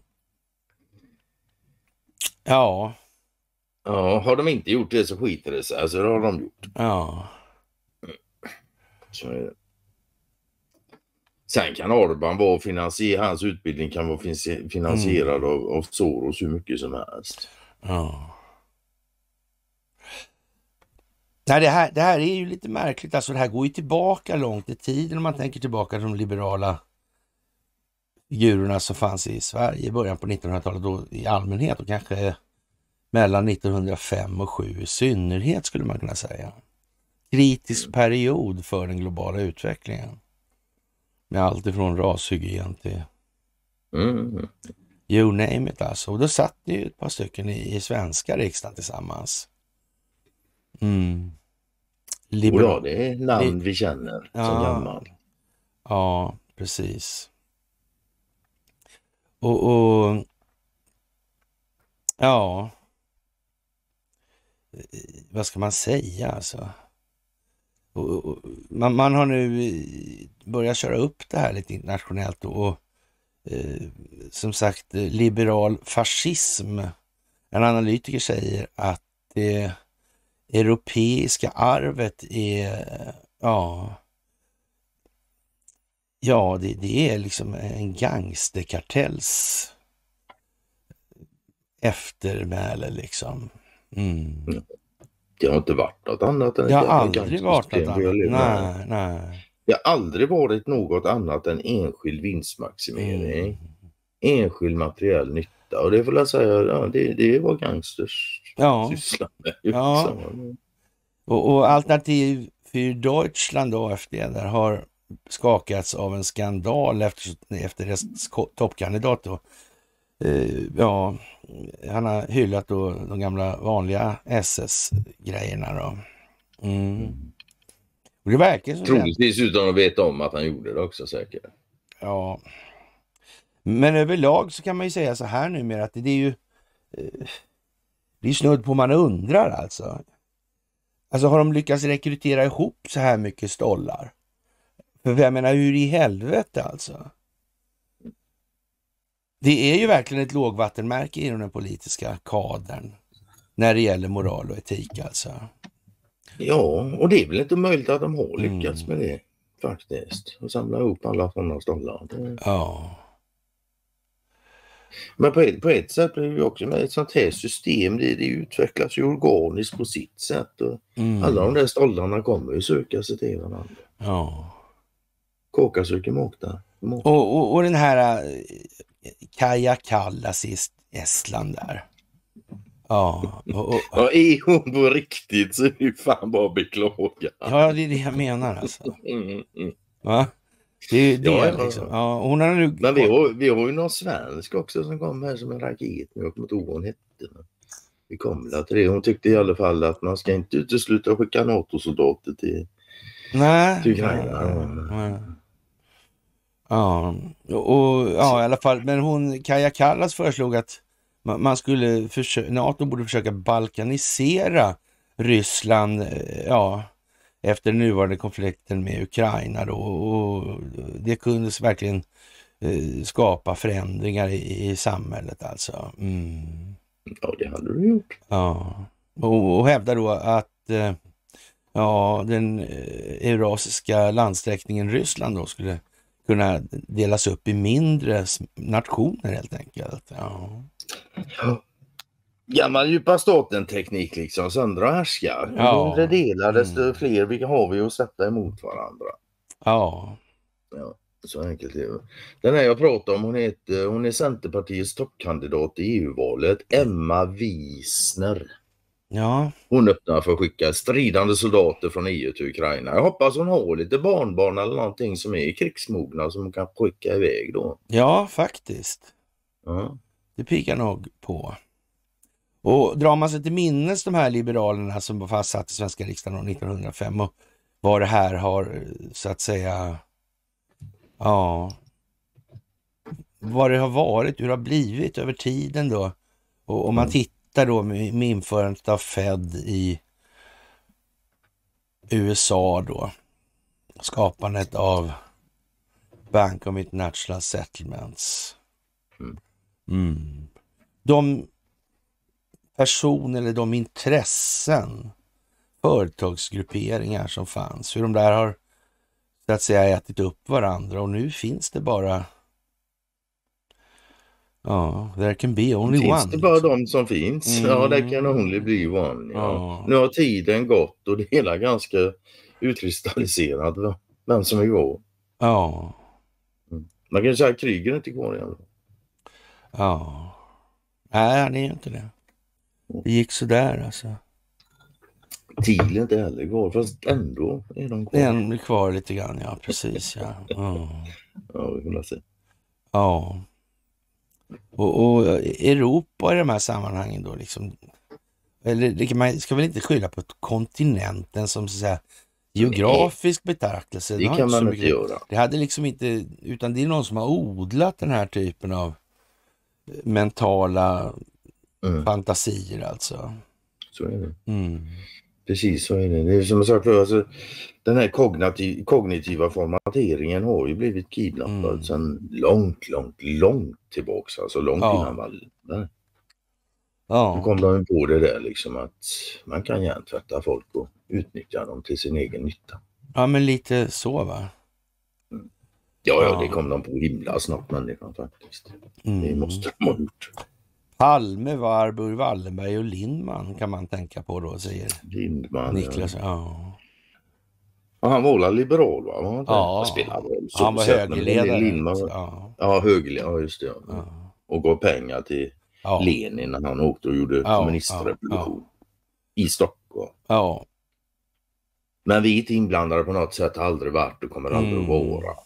Ja. Ja, har de inte gjort det så skiter det sig. Alltså det har de gjort. Ja. Så är det. Sen kan Orban vara finansierad, hans utbildning kan vara finansierad mm. av, av Soros hur mycket som helst. Ja. Nej, det här, det här är ju lite märkligt. Alltså det här går ju tillbaka långt i tiden om man tänker tillbaka till de liberala figurerna som fanns i Sverige i början på nittonhundratalet då i allmänhet och kanske mellan nittonhundrafem och sju i synnerhet skulle man kunna säga. Kritisk period för den globala utvecklingen. Med allt ifrån rashygien till mm. you name it alltså. Och då satt ni ju ett par stycken i, i svenska riksdagen tillsammans. Mm. Liberal. Ja, det är namn vi känner ja, som gammal. Ja, precis. Och, och ja, vad ska man säga alltså? Och, och, man, man har nu börjat köra upp det här lite internationellt och, och eh, som sagt liberal fascism. En analytiker säger att det europeiska arvet är ja ja det, det är liksom en gangsterkartells eftermäle liksom. Mm. Det har inte varit något annat än det har aldrig varit något annat. Nej, nej. Det har aldrig varit något annat än enskild vinstmaximering. Mm. Enskild materiell nytta. Och det får jag säga, ja, det, det var gangsters ja. syssla med. Ja. Och, och alternativ för Deutschland då efter det där har skakats av en skandal efter, efter dess toppkandidat då. Uh, ja, han har hyllat då de gamla vanliga S S-grejerna då. Mm. Och det verkar så. Troligtvis utan att veta om att han gjorde det också säkert. Ja. Men överlag så kan man ju säga så här numera att det är ju uh, det är snudd på man undrar alltså. Alltså har de lyckats rekrytera ihop så här mycket stollar? För jag menar, hur i helvete alltså? Det är ju verkligen ett lågvattenmärke inom den politiska kadern när det gäller moral och etik alltså. Ja, och det är väl inte möjligt att de har lyckats mm. med det faktiskt. Och samla ihop alla sådana stollar. Det... Ja. Men på ett, på ett sätt blir det ju också med ett sånt här system, det, det utvecklas ju organiskt på sitt sätt. Och mm. alla de där stollarna kommer ju söka sig till varandra. Ja. Kåka söker Måkta. Och, och, och den här äh, Kaja Kallas i Estland där. Ja. Och, och, ja, är hon på riktigt så är det ju fan bara beklaga. Ja, det är det jag menar alltså. Mm, mm. Va? Det är det ja, liksom. Ja, hon har nu... Men vi har, vi har ju någon svensk också som kom här som en raket. Jag kommer inte ihåg vad hon hette. Vi kom till det. Hon tyckte i alla fall att man ska inte utesluta skicka NATO-soldater till, nej, till Ukraina. Nej, nej. Ja, och ja, i alla fall. Men hon, Kaja Kallas föreslog att man, man skulle försöka, NATO borde försöka balkanisera Ryssland, ja, efter den nuvarande konflikten med Ukraina då, och det kunde verkligen eh, skapa förändringar i, i samhället alltså. Mm. Ja, det hade du gjort. Ja, och, och hävdar då att eh, ja, den eh, eurasiska landsträckningen Ryssland då skulle kunna delas upp i mindre nationer helt enkelt. Ja. Ja. Gammal djupa staten-teknik liksom, söndra och härska. Ju ja. mindre delar desto mm. fler vilka har vi att sätta emot varandra. Ja. Ja, så enkelt är det. Den här jag pratar om, hon, heter, hon är Centerpartiets toppkandidat i E U-valet, Emma Wiesner. Ja. Hon öppnar för att skicka stridande soldater från E U till Ukraina. Jag hoppas hon har lite barnbarn eller någonting som är krigsmogna som hon kan skicka iväg då. Ja, faktiskt. Ja. Det pikar nog på. Och drar man sig till minnes de här liberalerna som fanns satt i svenska riksdagen nittonhundrafem och vad det här har så att säga, ja, vad det har varit, hur det har blivit över tiden då. Och om man tittar då med, med införandet av Fed i U S A då, skapandet av Bank of International Settlements. Mm. De personer eller de intressen, företagsgrupperingar som fanns, hur de där har så att säga ätit upp varandra och nu finns det bara, ja, there can be only finns one. Finns det bara liksom de som finns? Mm. Ja, there can only be one. Ja. Ja. Nu har tiden gått och det hela ganska utkristalliserat vem som är kvar. Ja. Mm. Man kan säga att krigen är inte kvar igen. Ja. Nej, han är ju inte det. Det gick så där alltså. Tiden är inte heller kvar, fast ändå är de kvar. Den är kvar lite grann, ja, precis, ja. Ja, ja vi får se. Ja. Och, och Europa i de här sammanhangen då liksom, eller det kan man ska väl inte skylla på kontinenten som så att säga geografisk betraktelse. Det kan man inte mycket göra. Det hade liksom inte, utan det är någon som har odlat den här typen av mentala mm. fantasier alltså. Så är det. Mm. Precis så är det. Det är som jag sa förut, alltså, den här kognitiv, kognitiva formateringen har ju blivit kidnappad mm. sedan långt, långt, långt tillbaka. Alltså långt ja. innan Wall. Ja. Nu kom de på det där liksom att man kan hjärntvätta folk och utnyttja dem till sin egen nytta. Ja, men lite så va? Mm. Ja, ja, det kom de på himla snabbt människan faktiskt. Mm. Det måste de ha gjort. Palme, Warburg, Wallenberg och Lindman kan man tänka på då, säger Lindman, Niklas. Ja. Ja. Ja, han var väl liberal, va? Han, ja, så han var högerledare. Lindman, ja, ja högerledare, ja just det. Ja. Ja. Och gav pengar till ja. Lenin när han åkte och gjorde ja, kommunistrevolution ja, ja. i Stockholm. Ja. Men vi är inte inblandade på något sätt, aldrig varit och kommer aldrig mm. att vara.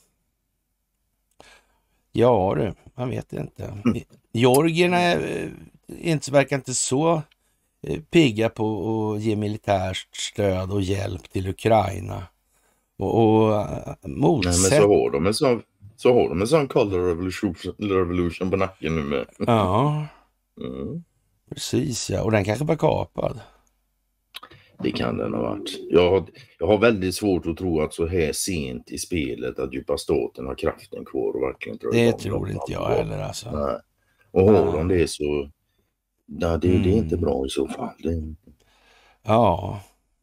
Ja du, man vet inte. Mm. Georgierna är, inte, verkar inte så pigga på att ge militärt stöd och hjälp till Ukraina. Och, och motsätt... Nej, men så har de en sån, så har de en sån color revolution, revolution på nacken nu med. Ja, mm. precis ja. Och den kanske var kapad. Det kan den ha varit. Jag har, jag har väldigt svårt att tro att så här sent i spelet att djupa staten har kraften kvar och verkligen tror det tror inte jag heller alltså. Nej. Och har ja. de det så nej, det, mm. det är inte bra i så fall. Det... Ja.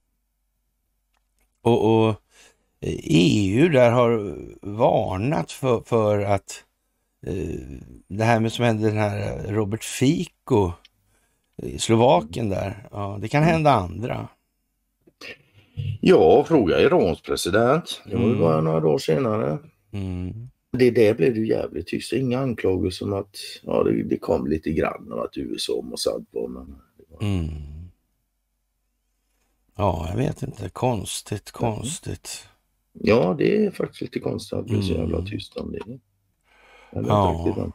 Och, och E U där har varnat för, för att eh, det här med som hände den här Robert Fico i Slovakien där, ja, det kan hända andra. Ja, fråga Irans president. Det var ju bara några dagar senare. Mm. Det där blev det jävligt tyst. Inga anklagelser om att ja, det, det kom lite grann av att U S A och Mossad var. Men var... mm. Ja, jag vet inte. Konstigt, konstigt. Ja, det är faktiskt lite konstigt att bli så jävla tyst om det. Jag ja.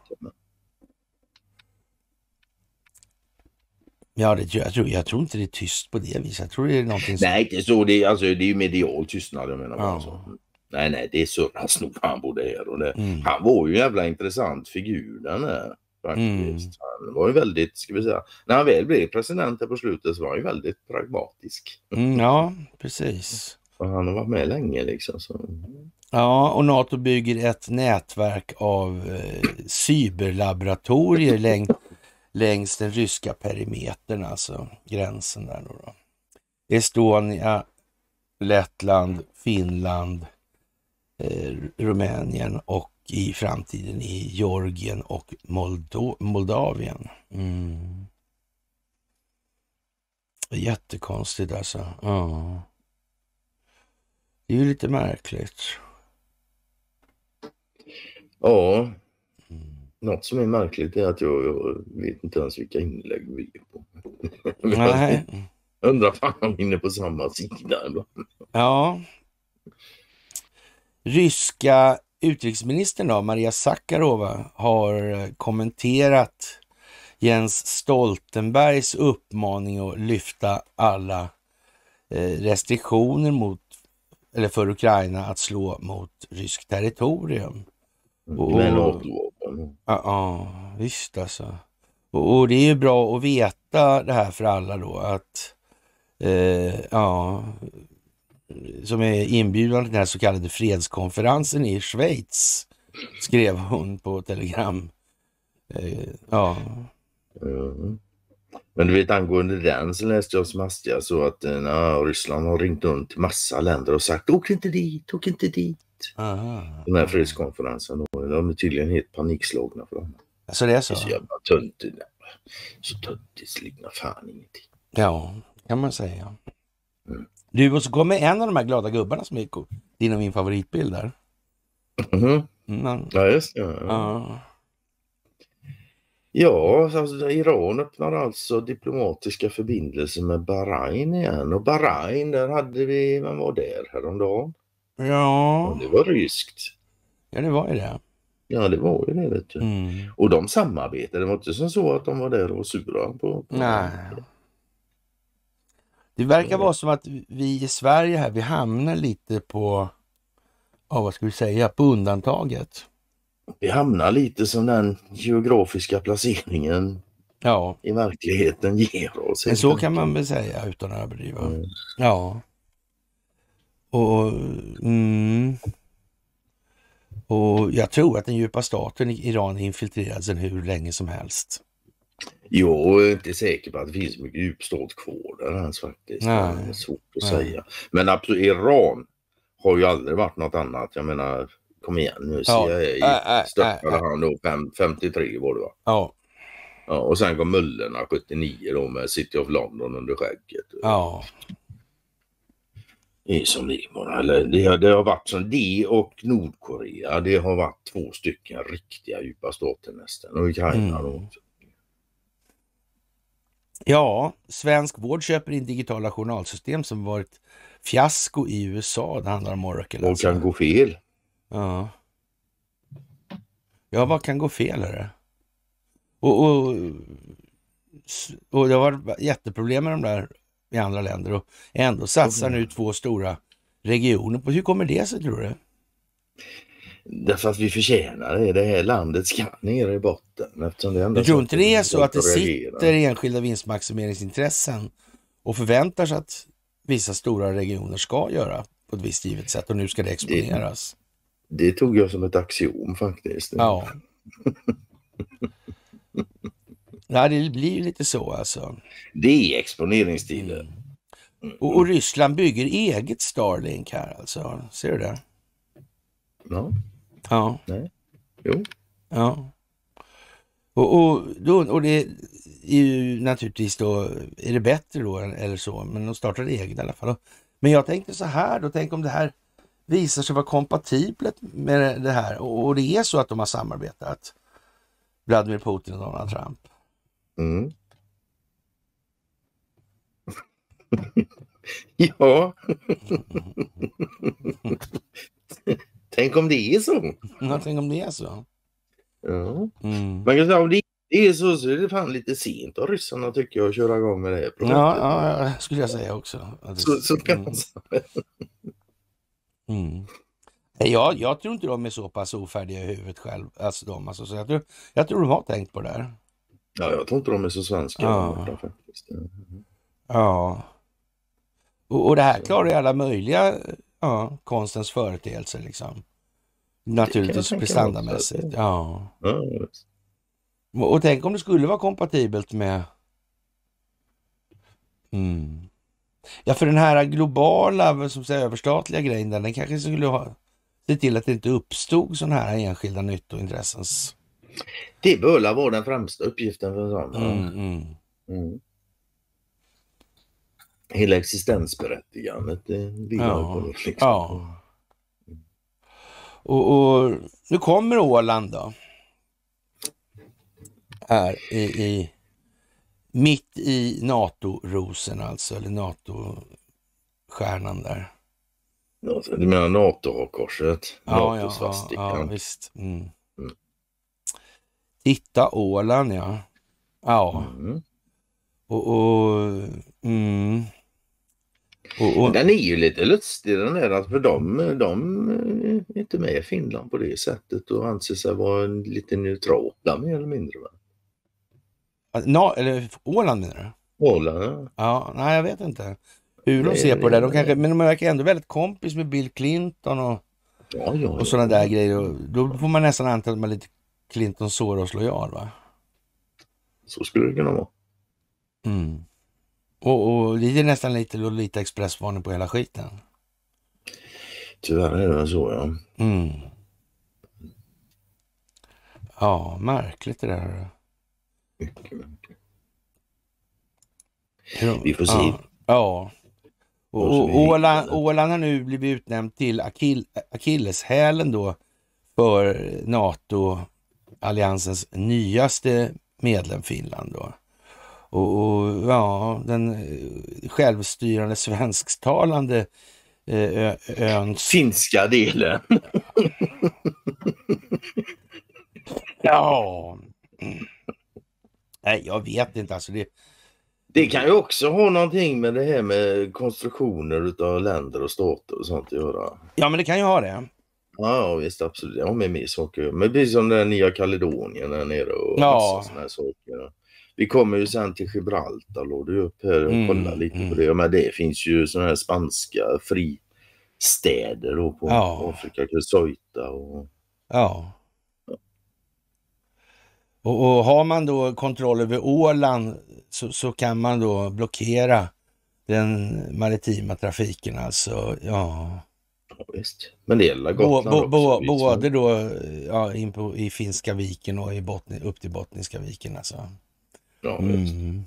Ja, det, jag, tror, jag tror inte det är tyst på det viset. Jag tror det är någonting som... Nej, inte så. Det är, alltså, det är ju medial tystnad, jag menar. Ja. Alltså. Nej, nej, det är surras nog han bodde här. Och det, mm. Han var ju en jävla intressant figur den här, faktiskt. Mm. Han var ju väldigt, ska vi säga, när han väl blev president på slutet så var han ju väldigt pragmatisk. Mm, ja, precis. Och han har varit med länge liksom. Så. Ja, och NATO bygger ett nätverk av eh, cyberlaboratorier läng längs den ryska perimetern, alltså gränsen där då. då. Estonia, Lettland, Finland, eh, Rumänien och i framtiden i Georgien och Moldo Moldavien. Mm. Jättekonstigt alltså. Ja. Det är ju lite märkligt. Ja. Mm. Något som är märkligt är att jag, jag vet inte ens vilka inlägg vi är på. Nej. Undrar fan om de är inne på samma sida. Eller? Ja. Ryska utrikesministern då, Maria Zakharova, har kommenterat Jens Stoltenbergs uppmaning att lyfta alla restriktioner mot, eller för Ukraina att slå mot ryskt territorium. Och, ja, ja, visst alltså. Och, och det är ju bra att veta det här för alla då, att eh, ja, som är inbjudan till den här så kallade fredskonferensen i Schweiz, skrev hon på Telegram. Eh, ja. Mm. Men du vet, angående den så läste jag som hastigast så att na, Ryssland har ringt runt till massa länder och sagt åk inte dit, åk inte dit. Aha. Den här fredskonferensen, de är tydligen helt panikslagna för dem. Så det är så? Det är så jävla töntigt. Så töntigt liknar fan ingenting. Ja, kan man säga. Mm. Du, och så kommer en av de här glada gubbarna som är din och min favoritbild där. Mm. Mm. Ja, just det. Ja. Ja. Ja, alltså, Iran öppnar alltså diplomatiska förbindelser med Bahrain igen. Och Bahrain, där hade vi, vem var där häromdagen? Ja. Ja, det var ryskt. Ja, det var ju det. Ja, det var ju det, vet du. Mm. Och de samarbetade, det var inte som så att de var där och var sura på. på Nej. Det verkar vara som att vi i Sverige här, vi hamnar lite på, ja, vad ska vi säga, på undantaget. Vi hamnar lite som den geografiska placeringen ja. i verkligheten ger oss. Men så kan man väl säga utan att överdriva. Mm. Ja. Och, mm, och jag tror att den djupa staten i Iran är infiltrerad sedan hur länge som helst. Jo, jag är inte säker på att det finns mycket djupstat kvar där ens faktiskt. Nej. Det är svårt att Nej. säga. Men absolut, Iran har ju aldrig varit något annat. Jag menar, kom igen nu. Ja. C I A Äh, äh, störtade äh, han då fem, femtiotre var det va? Ja. Ja, och sen kom Mullerna sjuttionio då med City of London under skägget. Ja. Det är som det bara. Eller det, har, det har varit som det och Nordkorea. Det har varit två stycken riktiga djupa stater nästan. Och Ukraina Mm. då. Ja, svensk vård köper in digitala journalsystem som varit fiasko i U S A. Det handlar om Oracle. Och Alltså. kan gå fel. Ja. Ja, vad kan gå fel är det? Och, och, och det har varit jätteproblem med de där i andra länder och ändå satsar Mm. nu två stora regioner på. Hur kommer det sig, tror du? Därför att vi förtjänar det. Det här landet ska ner i botten. Eftersom det Du tror inte det är så att det reagera. sitter enskilda vinstmaximeringsintressen och förväntar sig att vissa stora regioner ska göra på ett visst givet sätt och nu ska det exponeras? Det, det tog jag som ett axiom faktiskt. Ja. Ja, det blir ju lite så alltså. Det är exponeringstider. Mm. Och, och Ryssland bygger eget Starlink här alltså. Ser du det? Ja. Ja. Nej. Jo. Ja. Och, och, då, och det är ju naturligtvis då, är det bättre då eller så, men de startar eget i alla fall. Men jag tänkte så här då, tänk om det här visar sig vara kompatibelt med det här och, och det är så att de har samarbetat, Vladimir Putin och Donald Trump. Mm. Ja. Tänk om det är så. Jag tänk om det är så. Ja. Mm. Man kan säga om det är så så är det fan lite sent av ryssarna tycker jag att köra igång med det här projektet. Ja, ja, ja, skulle jag säga också. Att det, Så, så kan mm. man säga. Mm. Jag, jag tror inte de är så pass ofärdiga i huvudet själv. Alltså de, alltså, så jag, tror, jag tror de har tänkt på det här. Ja, jag tror inte de är så svenska. Ja. Där, faktiskt. Mm. Ja. Och, och det här klarar ju alla möjliga ja, konstens företeelser liksom. Naturligtvis prestandamässigt. Ja. Ja, och, och tänk om det skulle vara kompatibelt med... Mm. Ja, för den här globala, som säger överstatliga grejen, den kanske skulle ha se till att det inte uppstod sådana här enskilda nyttointressens. Det bör vara den främsta uppgiften för en sån. Mm, mm. Mm. Hela existensberättigandet det vill ja. på det, liksom. Ja. Och, och nu kommer Åland då. Här i, i mitt i NATO-rosen alltså, eller NATO-stjärnan där. Alltså, du menar NATO-korset? Ja, ja, ja, ja, visst. Mm. Mm. Titta Åland, ja. Ja. Mm. Och, och, mm. och, och den är ju lite lustig den där, för de, de är inte med i Finland på det sättet och anser sig vara en lite neutrala mer eller mindre, va? No, eller Åland menar du? Åland, ja. Ja, nej jag vet inte hur de ser på det. De kanske, men de verkar ändå väldigt kompis med Bill Clinton och, ja, ja, och sådana ja. där grejer. Och då får man nästan anta att man är lite Clinton Soros lojal, va? Så skulle det kunna vara. Mm. Och, och det är nästan lite lite expressvarning på hela skiten. Tyvärr är det så, ja. Mm. Ja, märkligt det där. Mycket märkligt. Vi får se. Ja. ja. Och, och Åland, Åland har nu blivit utnämnd till Akill, Akilleshälen då för NATO-alliansens nyaste medlem Finland då. Och, och ja, den självstyrande svensktalande ö, öns... finska delen. ja. Mm. Nej, jag vet inte alltså det. Det kan ju också ha någonting med det här med konstruktioner utav länder och stater och sånt att göra. Ja, men det kan ju ha det. Ja, visst, absolut. Ja, med mer saker. Men precis som den nya Kaledonien där nere och ja. massa sådana här saker. Vi kommer ju sen till Gibraltar, låg du upp här och kolla mm, lite mm. på det. Men det finns ju sådana här spanska fristäder då på ja. Afrika, Ceuta och... Ja. Och, och har man då kontroll över Åland så, så kan man då blockera den maritima trafiken alltså, ja. Ja visst. Men det gäller Gotland bo, bo, också. Både då ja, in på, i Finska viken och i Bottni, upp till Bottniska viken alltså. Ja, mm.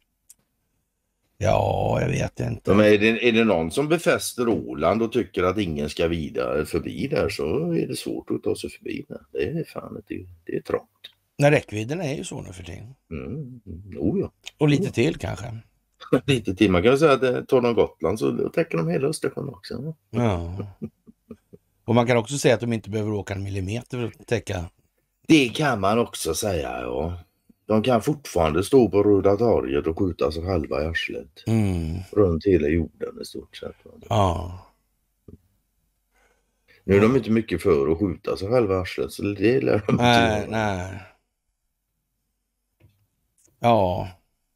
ja, jag vet inte. Men är det, är det någon som befäster Åland och tycker att ingen ska vidare förbi där så är det svårt att ta sig förbi där. Det är fan, det, det är trångt. När räckvidden är ju så nu för tiden. Mm. Oh, ja. Och lite till kanske. lite till. Man kan säga att tar de Gotland så då täcker de hela Östersjön också. Ja. Och man kan också säga att de inte behöver åka en millimeter för att täcka. Det kan man också säga, ja. De kan fortfarande stå på Röda torget och skjuta sig själva i arslet. Mm. Runt hela jorden i stort sett. Ja. Nu är de inte mycket för att skjuta sig själva i arslet så det lär de nej, inte nej. Ja.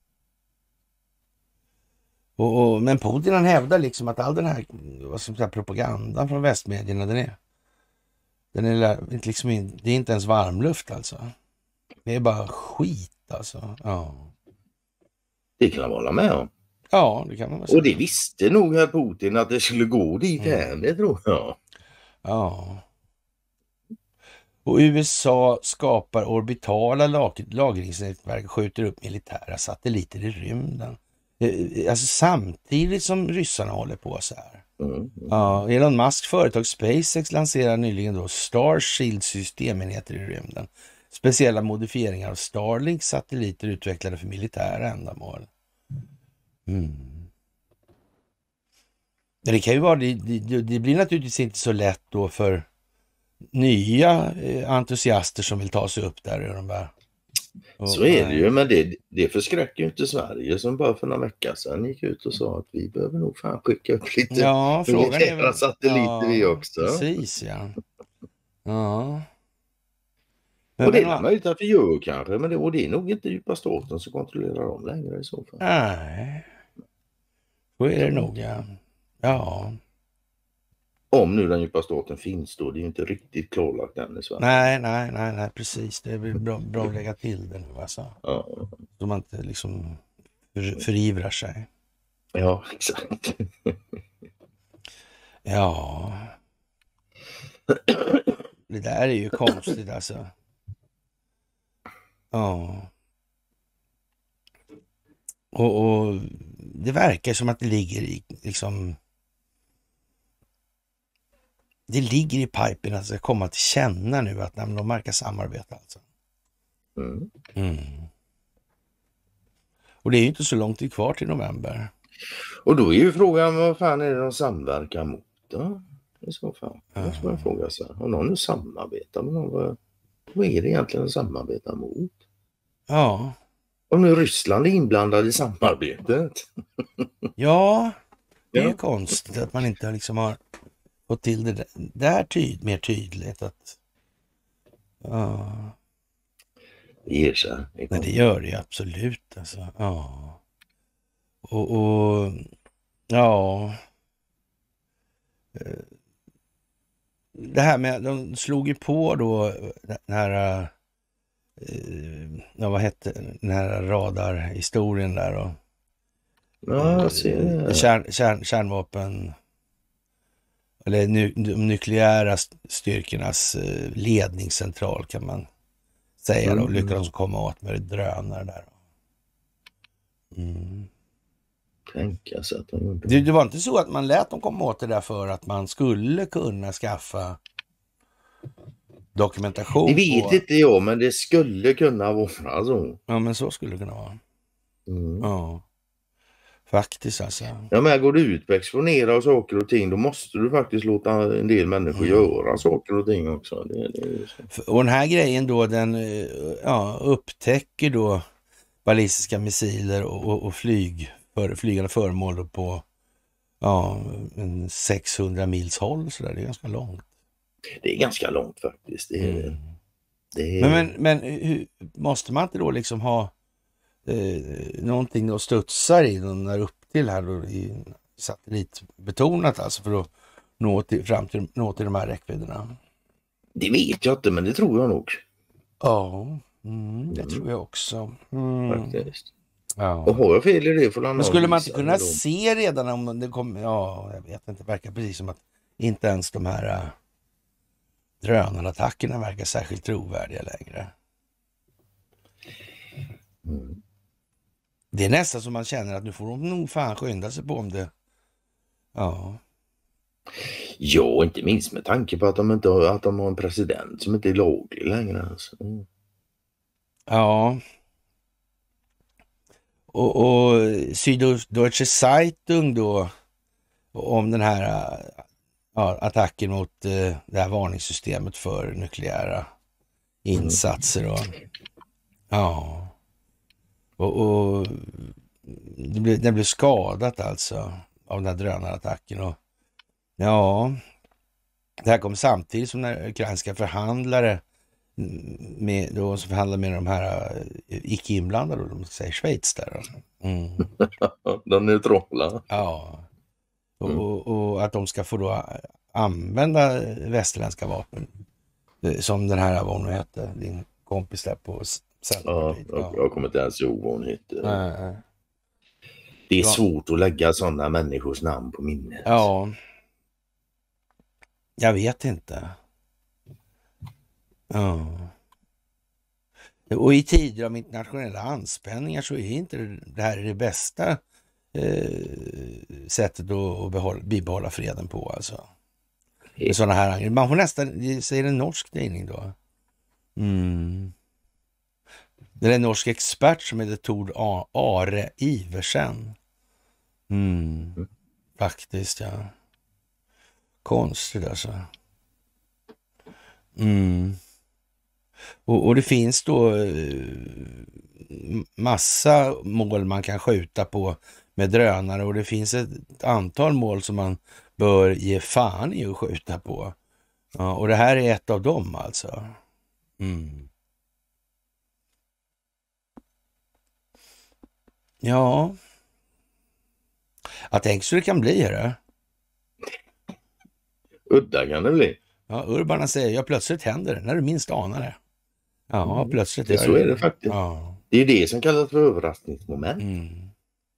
Och, och, men Putin han hävdar liksom att all den här, vad ska man säga, propagandan från västmedierna den är, den är inte liksom, det är inte ens varmluft alltså. Det är bara skit alltså. Ja. Det kan man hålla med om. Ja, det kan man väl säga. Och det visste nog herr Putin att det skulle gå dit här, mm. det tror jag. Ja. Och U S A skapar orbitala lag- lagringsnätverk och skjuter upp militära satelliter i rymden. Alltså samtidigt som ryssarna håller på så här. Mm, mm. Ja, Elon Musk företag SpaceX lanserar nyligen då Starshield systemenheter i rymden. Speciella modifieringar av Starlink satelliter utvecklade för militära ändamål. Mm. Det kan ju vara, det, det, det blir naturligtvis inte så lätt då för nya entusiaster som vill ta sig upp där i de där. Och, så är det ju, men det, det förskräcker ju inte Sverige som bara för några veckor sedan gick ut och sa att vi behöver nog fan skicka upp lite ja, militära satelliter ja, vi också. Precis, ja. Ja. Men, och det är möjligt att vi gör kanske, men det, och det är nog inte djupa staten som kontrollerar dem längre i så fall. Nej, så är det nog, ja. Ja. Om nu den djupa staten finns då, det är ju inte riktigt klarlagt än i Sverige. Nej, nej, nej, nej, precis. Det är bra, bra att lägga till det nu alltså. Ja. Så man inte liksom för, förivrar sig. Ja, exakt. Ja. Det där är ju konstigt alltså. Ja. Och, och det verkar som att det ligger i liksom... Det ligger i pipen att det ska komma till känna nu att de verkar samarbeta alltså. Mm. Mm. Och det är ju inte så långt till kvar till november. Och då är ju frågan, vad fan är det de samverkar mot då? I så fall. Det måste man fråga sig. Om någon nu samarbetar med någon, vad, vad är det egentligen de samarbetar mot? Ja. Om nu Ryssland är inblandad i samarbetet. Ja, det är Ja. ju konstigt att man inte liksom har fått till det där, där tyd, mer tydligt. Att, ja. Det ger sig. Nej, det gör det ju absolut. Alltså. Ja. Och, och ja. Det här med, de slog ju på då den här, ja, vad hette den här radarhistorien där och Ja, jag ser det. Kärn, kärn, kärnvapen eller nu, de nukleära styrkornas ledningscentral kan man säga då, Mm. lyckades de komma åt med drönare där. Mm. Tänka sig att de gjorde Det, det var inte så att man lät dem komma åt det där för att man skulle kunna skaffa dokumentation. Det vet på... inte jag, men det skulle kunna vara så. Ja, men så skulle det kunna vara. Mm. Ja, faktiskt alltså. Ja, men går du ut på exponera och saker och ting, då måste du faktiskt låta en del människor Mm. göra saker och ting också. Det, det är ju så. Och den här grejen då, den ja, upptäcker då ballistiska missiler och, och, och flyg, för, flygande föremål på ja, en sexhundra mils håll. Så där. Det är ganska långt. Det är ganska långt faktiskt. Det är, Mm. det är... Men, men, men hur, måste man inte då liksom ha eh, någonting att studsa i när upp till här då, i satellitbetonat alltså för att nå till, fram till, nå till de här räckvidderna? Det vet jag inte, men det tror jag nog. Ja, mm, det Mm. tror jag också. Mm. Faktiskt. Ja. Och har jag fel i det får Men skulle man inte kunna se redan om det kommer, ja, jag vet inte, det verkar precis som att inte ens de här äh, drönarattackerna verkar särskilt trovärdiga längre. Mm. Det är nästan som man känner att nu får de nog fan skynda sig på om det, ja. Ja, inte minst med tanke på att de inte har, att de har en president som inte är laglig längre. Alltså. Mm. Ja. Och, och Süddeutsche Zeitung då om den här ja, attacken mot eh, det här varningssystemet för nukleära insatser. Och, ja. Och, och det, blev, det blev skadat alltså av den här drönarattacken. Och, ja, det här kom samtidigt som när ukrainska förhandlare med, då, som förhandlar med de här uh, icke inblandade, de säger Schweiz där. Mm. De neutrala. Ja, och, Mm. och, och att de ska få då använda västerländska vapen. Som den här, vad hon hette, din kompis där på Centerpartiet. Ja, jag, jag kommer inte ens ihåg vad hon heter. Ja. Det är Ja. svårt att lägga sådana människors namn på minnet. Ja, jag vet inte. Ja. Och i tider av internationella anspänningar så är inte det här det bästa eh, sättet att behålla, bibehålla freden på alltså. Med sådana här angrepp. Man får nästan, säger en norsk tidning då. Mm. Det är en norsk expert som heter Tord Are Iversen. Mm. Mm. Faktiskt, ja. Konstigt alltså. Mm. Och, och det finns då eh, massa mål man kan skjuta på med drönare och det finns ett antal mål som man bör ge fan i att skjuta på. Ja, och det här är ett av dem alltså. Mm. Ja. Jag tänker så det kan bli det. Udda kan det bli. Ja, Urban säger, ja plötsligt händer det när du minst anar det. Ja, Mm. plötsligt. Det, så är det faktiskt. Ja. Det är det som kallas för överraskningsmoment. Mm.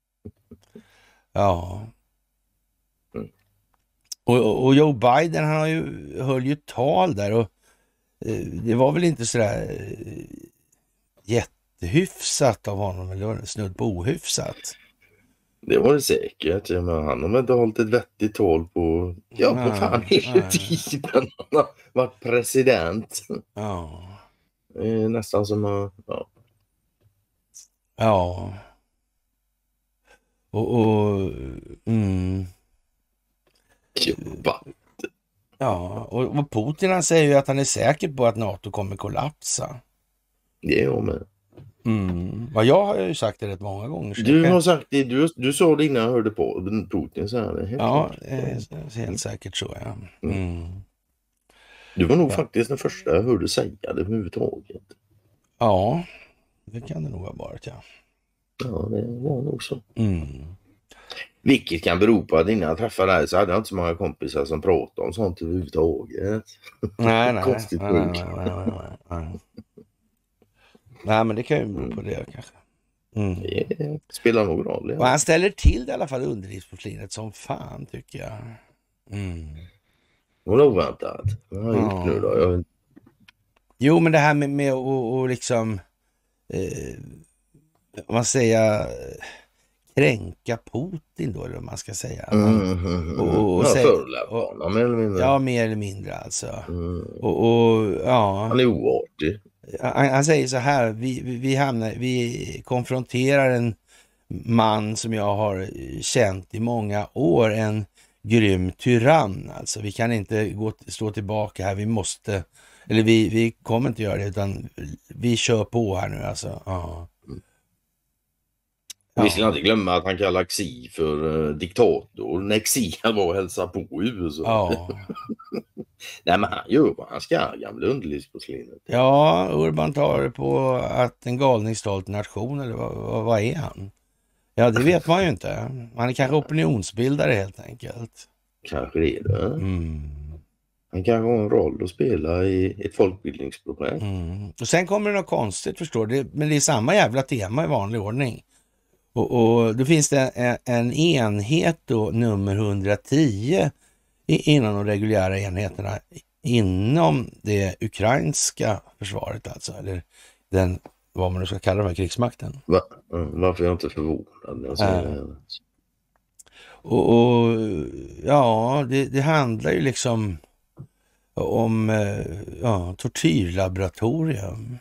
Ja. Mm. Och, och Joe Biden, han har ju, höll ju tal där och eh, det var väl inte sådär eh, jättehyfsat av honom, eller snudd på ohyfsat. Det var det säkert. Men han har inte hållit ett vettigt tal på, ja, på fan hela tiden. Han har varit president. Ja. Det är nästan som att, ja. Ja. Och, och mm, ja, och, och Putin han säger ju att han är säker på att NATO kommer kollapsa. Det är jag med. Mm. Vad jag har ju sagt det rätt många gånger. Du har sagt det, du, du sa det innan jag hörde på Putin. Så här, helt ja, helt mm. säkert så ja. Mm. Du var nog ja. faktiskt den första jag hörde säga det överhuvudtaget. Ja, det kan det nog ha varit, ja. Ja, det var nog så. Mm. Vilket kan bero på att innan jag träffade dig så hade jag inte så många kompisar som pratade om sånt överhuvudtaget. Nej, nej. Konstigt nej, nej, nej, nej, nej. Nej, men det kan ju bero på det kanske. Mm. Det spelar nog roll. Ja. Och han ställer till det i alla fall underlivsporslinet som fan, tycker jag. Mm. Det var oväntat. Vad har jag gjort nu då? Jag... Jo, men det här med, med och, och liksom eh, vad man säger kränka Putin då, eller vad man ska säga. Man, mm, mm, och, och, och ja, säga, och, mer eller mindre. Ja, mer eller mindre alltså. Mm. Och, och, ja. Han är oartig. Han, han säger så här, vi, vi, vi, hamnar, vi konfronterar en man som jag har känt i många år, en grym tyrann. Alltså vi kan inte gå, stå tillbaka här, vi måste, eller vi, vi kommer inte göra det, utan vi kör på här nu alltså. Ja. Ja. Vi ska inte glömma att han kallar Xi för uh, diktator när Xi var och hälsa på i U S A. Ja. Nej, men han gör vad han ska, gamla underlivsporslinet. Ja, Urban tar det på att en galningsstolt nation, eller vad, vad, vad är han? Ja, det vet man ju inte. Han är kanske opinionsbildare helt enkelt. Kanske det är det. Mm. Han kanske har en roll att spela i ett folkbildningsprojekt. Mm. Och sen kommer det något konstigt, förstår du. Men det är samma jävla tema i vanlig ordning. Och, och då finns det en, en enhet då, nummer hundratio, inom de reguljära enheterna inom det ukrainska försvaret alltså. Eller den, vad man nu ska kalla de här krigsmakten. Va? Mm, varför är jag inte förvånad? Alltså, äh. Och, och ja, det, det handlar ju liksom om ja, tortyrlaboratorium.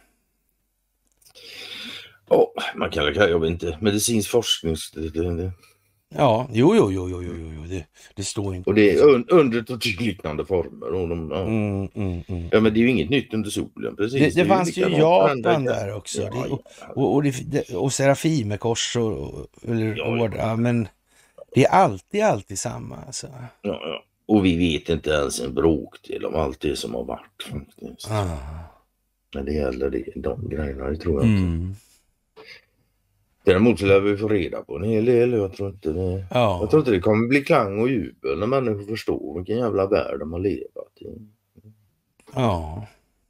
Oh, man kan kalla, jag vet inte, medicinsk forskning. Det, det. Ja, jo, jo, jo, jo, jo, jo. Det, det står inte. Och det är un, under tortyrliknande former. Och de, ja. Mm, mm, mm. ja, men det är ju inget nytt under solen. Precis. Det, det, det fanns ju Japan varandra. där också. Ja, det, och, ja. och, och, det, och Serafimekors och, eller, ja, och, ja, men det är alltid, alltid samma. Alltså. Ja, ja. Och vi vet inte ens en bråkdel om allt det som har varit. Faktiskt. Ah. Men det gäller det, de grejerna, det tror jag inte. Mm. Däremot så lär vi få reda på en hel del. Jag tror inte det, ja. jag tror inte det kommer bli klang och jubel när människor förstår vilken jävla värld de har levat i. Ja.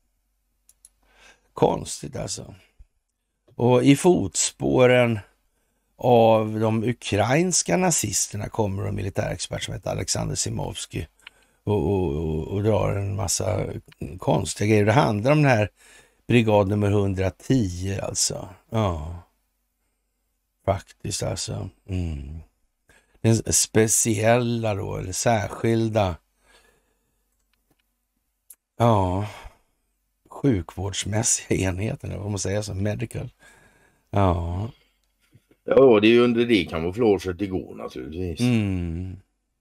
Konstigt alltså. Och i fotspåren av de ukrainska nazisterna kommer en militärexpert som heter Alexander Simovsky och, och, och, och drar en massa konstiga grejer. Det handlar om den här brigad nummer hundratio alltså. Ja. Faktiskt alltså. Mm. Den speciella då, eller särskilda ja, sjukvårdsmässiga enheten, vad man säger, som medical. Ja. Ja, det är ju under det kamouflaget igår naturligtvis. Mm.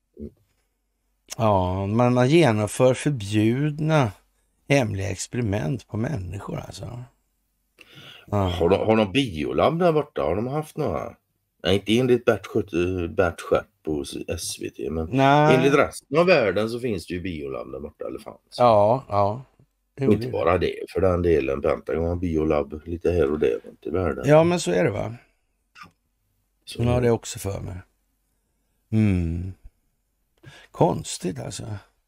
Ja, man, man genomför förbjudna hemliga experiment på människor alltså. Ja. Har, de, har de biolabb där borta? Har de haft några? Nej, inte enligt Bert Stjärt på S V T, men Nej. enligt resten av världen så finns det ju biolabb där borta, eller fanns. Ja, ja. Och inte bara det, för den delen. Pentagon har biolabb lite här och där runt i världen. Ja, men så är det, va? Så. Ja, det är också för mig. Mm. Konstigt alltså.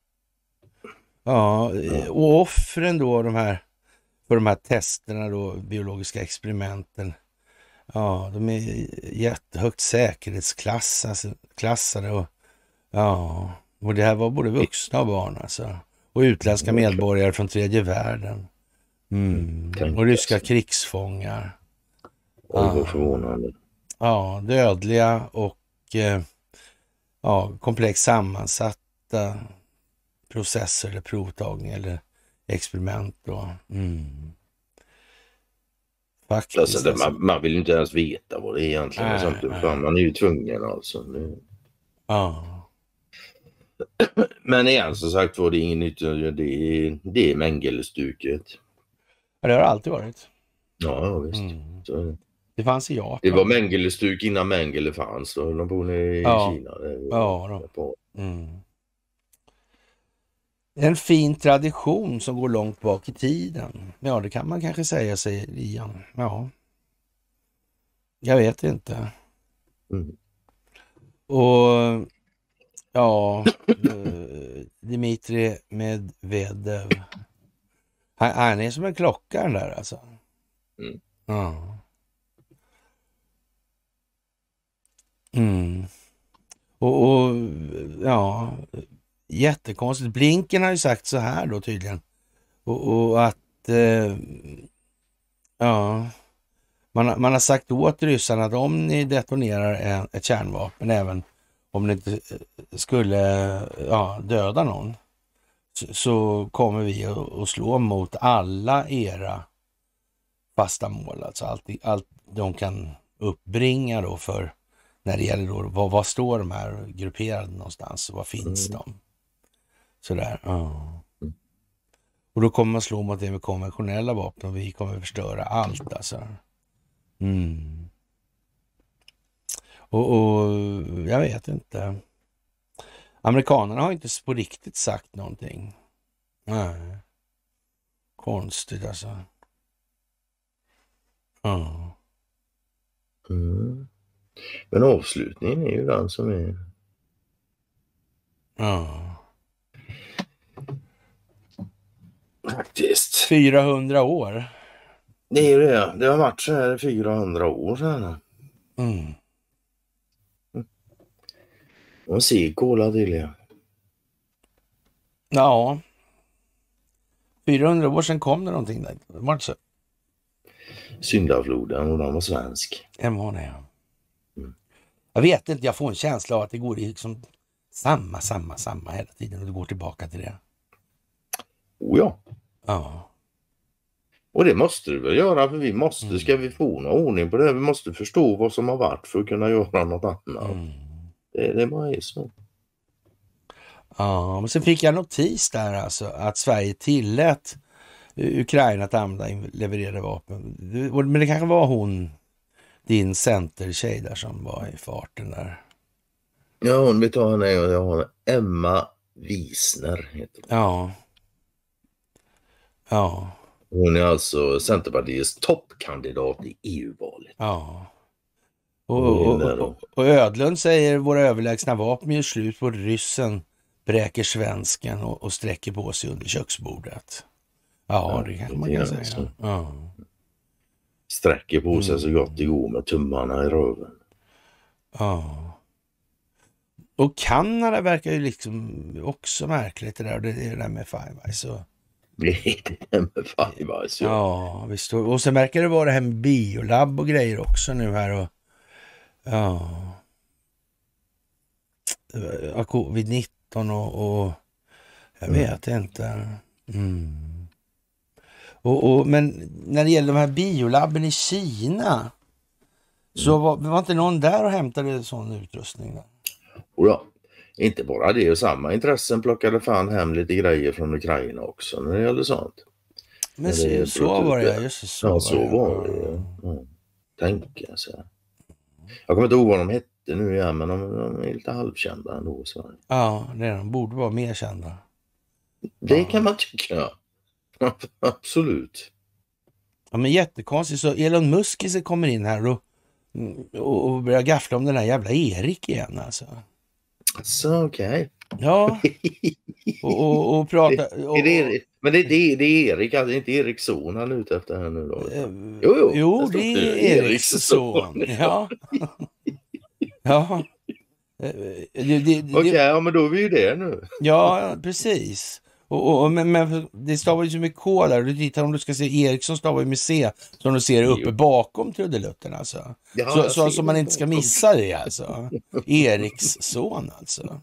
Ja, och offren då, de här för de här testerna då, biologiska experimenten. Ja, de är jättehögt säkerhetsklassade och ja, och det här var både vuxna och barn alltså. Och utländska medborgare från tredje världen. Mm. Och ryska krigsfångar. Oj, vad förvånande. Ja, dödliga och eh, ja, komplext sammansatta processer eller provtagning eller experiment då. Mm. Faktiskt, alltså, det, alltså. man, man vill ju inte ens veta vad det är egentligen. Nej, Samtidigt, nej. fan, man är ju tvungen alltså. Det... Ja. Men igen, som sagt var, det är inget nytt. Det är, det är Mengele-stuket. Ja, det har det alltid varit. Ja, ja visst. Mm. Så, det fanns i Japan. det var Mengele-stuk innan Mengele fanns. Då höll de på i ja. Kina. Det ja, då. Mm. En fin tradition som går långt bak i tiden. Ja, det kan man kanske säga, säger Ian. Ja. Jag vet inte. Mm. Och ja, Dmitrij Medvedev. Han, han är som en klocka den där alltså. Mm. Ja. Mm. Och, och ja, jättekonstigt. Blinken har ju sagt så här då tydligen. Och, och att eh, ja, man, man har sagt åt ryssarna att om ni detonerar en, ett kärnvapen, även om det inte skulle ja, döda någon, så, så kommer vi att, att slå mot alla era fasta mål. Alltså allt, allt de kan uppbringa då för när det gäller då, vad, vad står de här grupperade någonstans? Var finns mm. de? Sådär, ja. Mm. Och då kommer man slå mot det med konventionella vapen och vi kommer förstöra allt alltså. Mm. Och, och jag vet inte. Amerikanerna har inte på riktigt sagt någonting. Nej. Konstigt alltså. Ja. Mm. Men avslutningen är ju den som är... Ja. Faktiskt. fyrahundra år. Det är det. Det har varit så här fyrahundra år sedan. Mm. Och se kola till det. Ja. fyrahundra år sedan kom det någonting där. Var det så? Syndafloden och den var svensk. En var det, ja. Mm. Jag vet inte, jag får en känsla av att det går i liksom samma, samma, samma hela tiden och det går tillbaka till det. Oh ja. Ja. Och det måste det väl göra, för vi måste, mm. ska vi få någon ordning på det, vi måste förstå vad som har varit för att kunna göra något annat. Mm. Det, det bara är så. Ja, men sen fick jag notis där alltså att Sverige tillät Ukraina att använda levererade vapen. Men det kanske var hon, din centertjej där som var i farten där. Ja, hon vi tar henne, jag har Emma Wiesner heter hon. Ja. Ja. Hon är alltså Centerpartiets toppkandidat i E U-valet. Ja. Och, och, och, och Ödlund säger våra överlägsna vapen gör slut på ryssen, bräker svensken och, och sträcker på sig under köksbordet. Ja, ja det kan man kan säga. Så. Ja. Sträcker på sig mm. så gott det går med tummarna i röven. Ja. Och Kanada verkar ju liksom också märkligt det där. Det är det där med Five Eyes. Och... Det är det med Five Eyes, ja. Ja, visst. Och sen verkar det vara det här med biolab och grejer också nu här. Och... Ja. covid nitton och... och... Jag vet mm. inte. Mm. Och, och, men när det gäller de här biolabben i Kina mm. så var, var inte någon där och hämtade sån utrustning där? Och ja, inte bara det och samma intressen plockade fan hem lite grejer från Ukraina också när det gäller sånt. Men så, det, så var det, just så ja, var så det. var det. Ja. Tänk alltså. Jag kommer inte ihåg vad de hette nu igen, men de, de är lite halvkända ändå i Sverige. Ja, det är de borde vara mer kända. Det ja. kan man tycka. Absolut. Ja, men jättekonstigt. Så Elon Musk kommer in här och, och börjar gaffla om den här jävla Erik igen alltså. Så okej. Okay. Ja. Och, och, och prata... Och, är det, men det, det, det är Erik, alltså inte Eriks son han är ute efter här nu då. Jo, jo, jo det är det. Eriks son. Ja. Ja. Okej, okay, ja men då är vi ju det nu. Ja, precis. Och, och, men, men det stavar ju så mycket K där. Du tittar om du ska se Eriksson stavar ju med C som du ser uppe bakom trudelutten alltså. Ja, så så, så man inte ska missa det alltså. Eriks son alltså.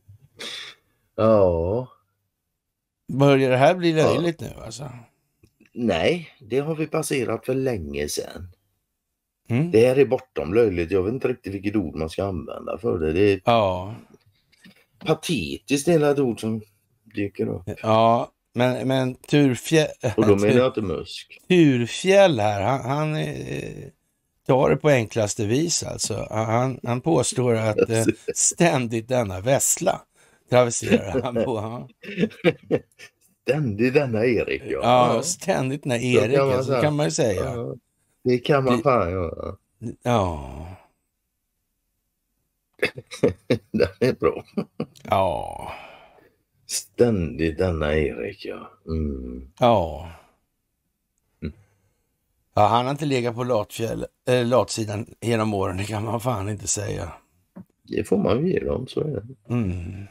Ja. Börjar det här bli löjligt ja. nu alltså? nej, det har vi passerat för länge sedan. Mm. Det här är bortom löjligt. Jag vet inte riktigt vilket ord man ska använda för det. Det är ja. patetiskt hela ett ord som dyker upp. Ja, men, men Turfjäll... Och då menar jag inte Musk. Turfjäll här, han, han eh, tar det på enklaste vis alltså. Han, han påstår att eh, ständigt denna vässla travesterar han på. Ja. Ständigt denna Erik, ja. Ja, ständigt denna Erik, så kan man, alltså, kan man ju säga. Ja, det kan man det, fan göra. Ja. Den är bra. Ja. Ständigt denna Erik, ja. Mm. Ja. Mm. Ja, han har inte legat på latfjäll, äh, latsidan genom åren, det kan man fan inte säga. Det får man ge dem, så är det. Mm.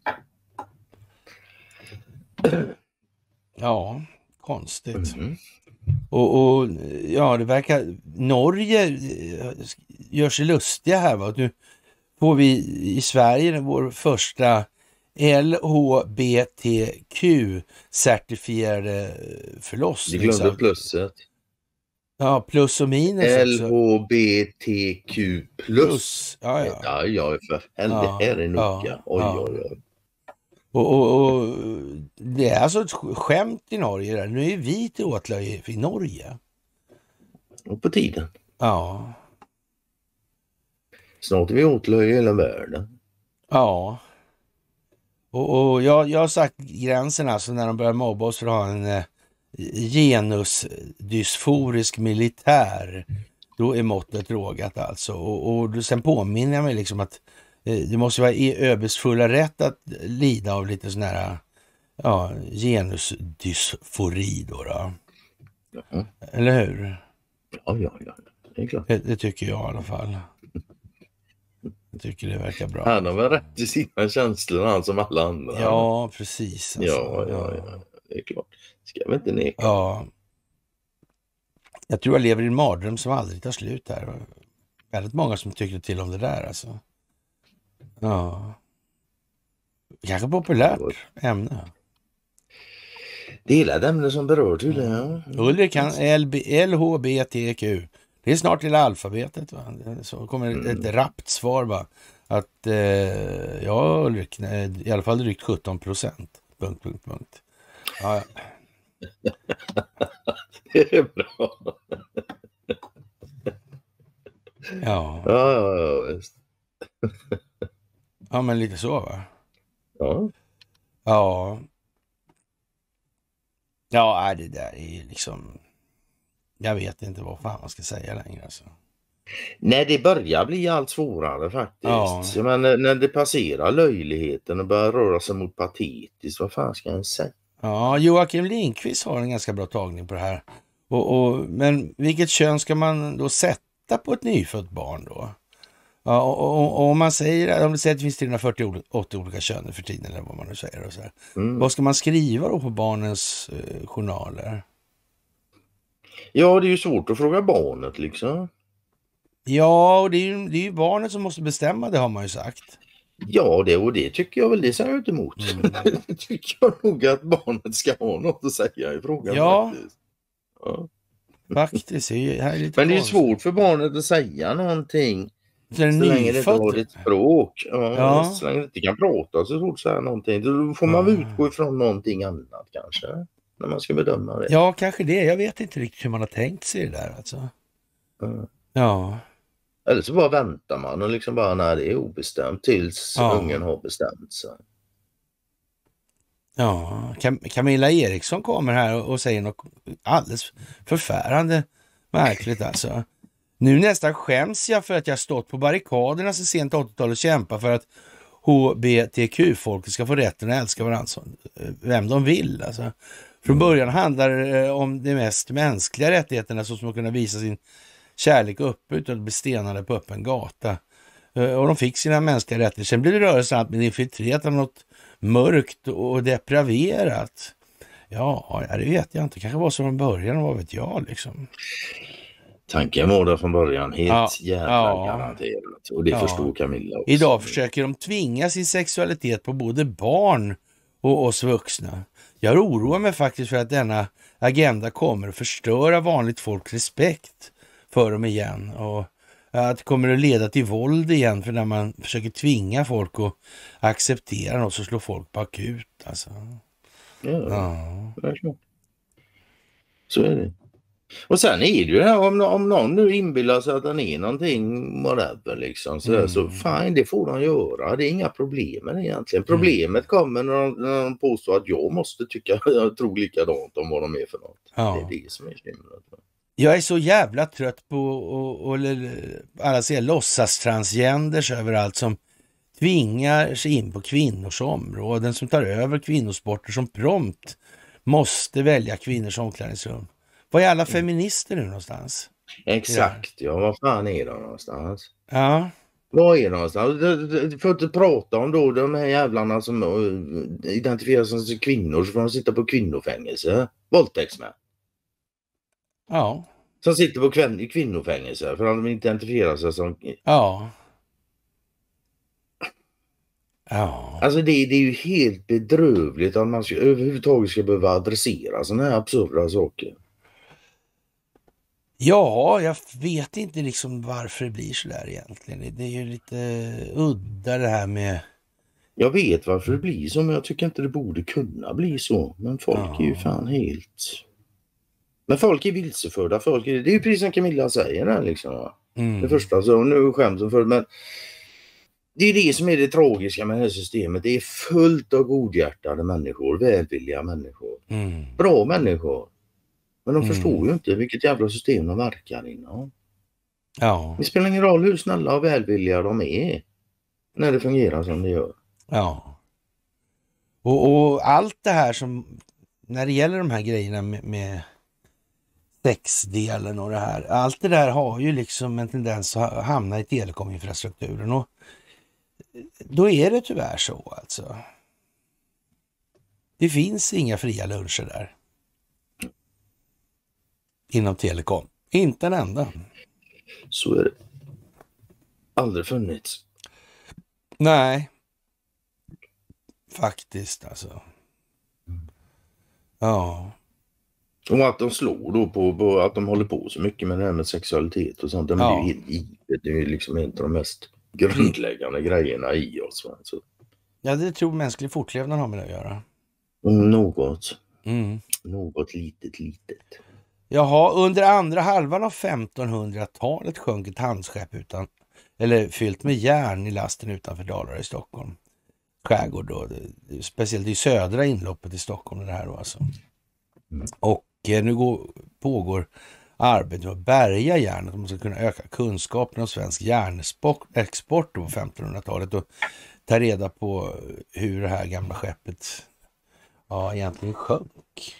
Ja, konstigt. Mm. Och, och ja, det verkar... Norge gör sig lustiga här, va? Nu får vi i Sverige vår första L H B T Q-certifierade förlossning. Du glömde plusset. Ja, plus och minus L också. H B T Q plus. plus. Ja, ja. Ja, ja, för helvete, ja, det här är noga. Ja, oj, ja. oj, oj. Och, och, och det är alltså ett skämt i Norge där. Nu är vi till åtlöje i Norge. Och på tiden. Ja. Snart är vi åtlöje i hela världen. Ja. Och, och jag, jag har sagt gränsen alltså när de börjar mobba oss för att ha en eh, genusdysforisk militär. Då är måttet rågat alltså. Och, och sen påminner jag mig liksom att eh, det måste vara i ÖBs fulla rätt att lida av lite sån här ja, genusdysfori då. då. Ja. Eller hur? Ja, ja, ja. Det är klart. Det, det tycker jag i alla fall. Jag tycker det verkar bra. Han har väl rätt till sina känslor, han som alla andra. Ja, precis. Alltså. Ja, ja, ja. Det är klart. Ska vi inte neka. Ja. Jag tror jag lever i en mardröm som aldrig tar slut här. Väldigt många som tycker till om det där alltså. Ja. Kanske populärt ämne. Det är ett ämne som berör tydligen. Ja. Ulrik kan L H B T Q. Det är snart hela alfabetet, va? Så kommer mm. ett rappt svar, va? Att eh, ja, Ulrik, nej, i alla fall drygt sjutton procent. Punkt, punkt, punkt. Ja, ja. Det är bra. Ja. Ja, ja, ja, visst. Ja, men lite så, va? Ja. Ja. Ja, det där är liksom... Jag vet inte vad fan man ska säga längre. Alltså. Nej, det börjar bli allt svårare faktiskt. Ja. Men när det passerar löjligheten och börjar röra sig mot patetiskt, vad fan ska jag säga? Ja, Joakim Lindqvist har en ganska bra tagning på det här. Och, och, men vilket kön ska man då sätta på ett nyfött barn då? Ja, och, och, och om man säger, om det säger att det finns trehundrafyrtioåtta olika kön för tiden eller vad man nu säger. Och så här. Mm. Vad ska man skriva då på barnens eh, journaler? Ja, det är ju svårt att fråga barnet liksom. Ja, och det är ju, det är ju barnet som måste bestämma, det har man ju sagt. Ja, det och det tycker jag väl, det säger jag inte emot. Mm. Det tycker jag nog att barnet ska ha något att säga i frågan. Ja, faktiskt. Ja. Faktiskt. Det är lite men det är svårt för barnet att säga någonting. Så, så länge det inte har ett språk. Ja, ja. Så länge det inte kan prata så är det svårt att säga någonting. Då får man ja. utgå ifrån någonting annat kanske. När man ska bedöma det. Ja, kanske det. Jag vet inte riktigt hur man har tänkt sig det där. Alltså. Mm. Ja. Eller så bara väntar man och liksom bara när det är obestämt tills ja. ungen har bestämt sig. Ja, Cam- Camilla Eriksson kommer här och säger något alldeles förfärande märkligt alltså. Nu nästan skäms jag för att jag stått på barrikaderna så sent åttiotalet och kämpat för att H B T Q-folket ska få rätten att älska varandra som vem de vill. Alltså. Från början handlar det om de mest mänskliga rättigheterna så som att kunna visa sin kärlek uppe utan att bli stenade på öppen gata. Och de fick sina mänskliga rättigheter. Sen blev det rörelsen att bli infiltrerat av något mörkt och depraverat. Ja, det vet jag inte. Kanske var så från början, vad vet jag liksom. Tanken var där från början helt ja, jävla ja, garanterat. Och det ja. förstod Camilla också. Idag försöker de tvinga sin sexualitet på både barn och oss vuxna. Jag oroar mig faktiskt för att denna agenda kommer att förstöra vanligt folks respekt för dem igen och att det kommer att leda till våld igen, för när man försöker tvinga folk att acceptera något så slår folk på akut. Alltså. Ja, ja. Det är klart. Så är det. Och sen är det ju det här, om, om någon nu inbillar sig att den är någonting whatever liksom, så, mm. så fine, det får de göra. Det är inga problem med det egentligen. Problemet mm. kommer när de, när de påstår att jag måste tycka, jag tror likadant om vad de är för något. Ja. Det är det som är skimrat. Jag är så jävla trött på och, och, alla ser låtsas transgenders överallt som tvingar sig in på kvinnors områden, som tar över kvinnosporter, som prompt måste välja kvinnors omklädningsrum. Vad är alla feminister nu någonstans? Exakt, ja. Vad fan är de någonstans? Ja. Vad är de någonstans? Du får inte prata om då de här jävlarna som identifierar sig som kvinnor, så får de sitta på kvinnofängelse. Våldtäktsmän. Ja. Som sitter på kvin- kvinnofängelse för att de identifierar sig som... Ja. Ja. Alltså det, det är ju helt bedrövligt att man ska, överhuvudtaget ska behöva adressera sådana här absurda saker. Ja, jag vet inte liksom varför det blir så där egentligen. Det är ju lite udda det här med... Jag vet varför det blir så, men jag tycker inte det borde kunna bli så. Men folk ja. är ju fan helt... Men folk är vilseförda. Folk är... Det är ju precis som Camilla säger där liksom. Mm. Det första, så nu skäms de för, men det är det som är det tragiska med det här systemet. Det är fullt av godhjärtade människor, välvilliga människor. Mm. Bra människor. Men de mm. förstår ju inte vilket jävla system de verkar inom. Ja. Det spelar ingen roll hur snälla och välvilliga de är när det fungerar som det gör. Ja. Och, och allt det här som, när det gäller de här grejerna med, med sexdelen och det här. Allt det där har ju liksom en tendens att hamna i telekominfrastrukturen, och då är det tyvärr så alltså. Det finns inga fria luncher där. Inom telekom. Inte en enda. Så är det. Aldrig funnits. Nej. Faktiskt alltså. Ja. Och att de slår då på, på att de håller på så mycket med det här med sexualitet och sånt. Det ja. är ju helt givet. Det är ju liksom en av de mest grundläggande mm. grejerna i oss. Så. Ja, det tror mänsklig fortlevnad har med det att göra. Något. Mm. Något litet, litet. Jaha, under andra halvan av femtonhundratalet sjönk ett handskepp utan, eller fyllt med järn i lasten utanför Dalarna i Stockholm. Skärgård då, speciellt i södra inloppet i Stockholm det här då alltså. Mm. Och eh, nu går, pågår arbetet med att bärga järnet om man ska kunna öka kunskapen om svensk järnexport på femtonhundratalet och ta reda på hur det här gamla skeppet ja, egentligen sjönk.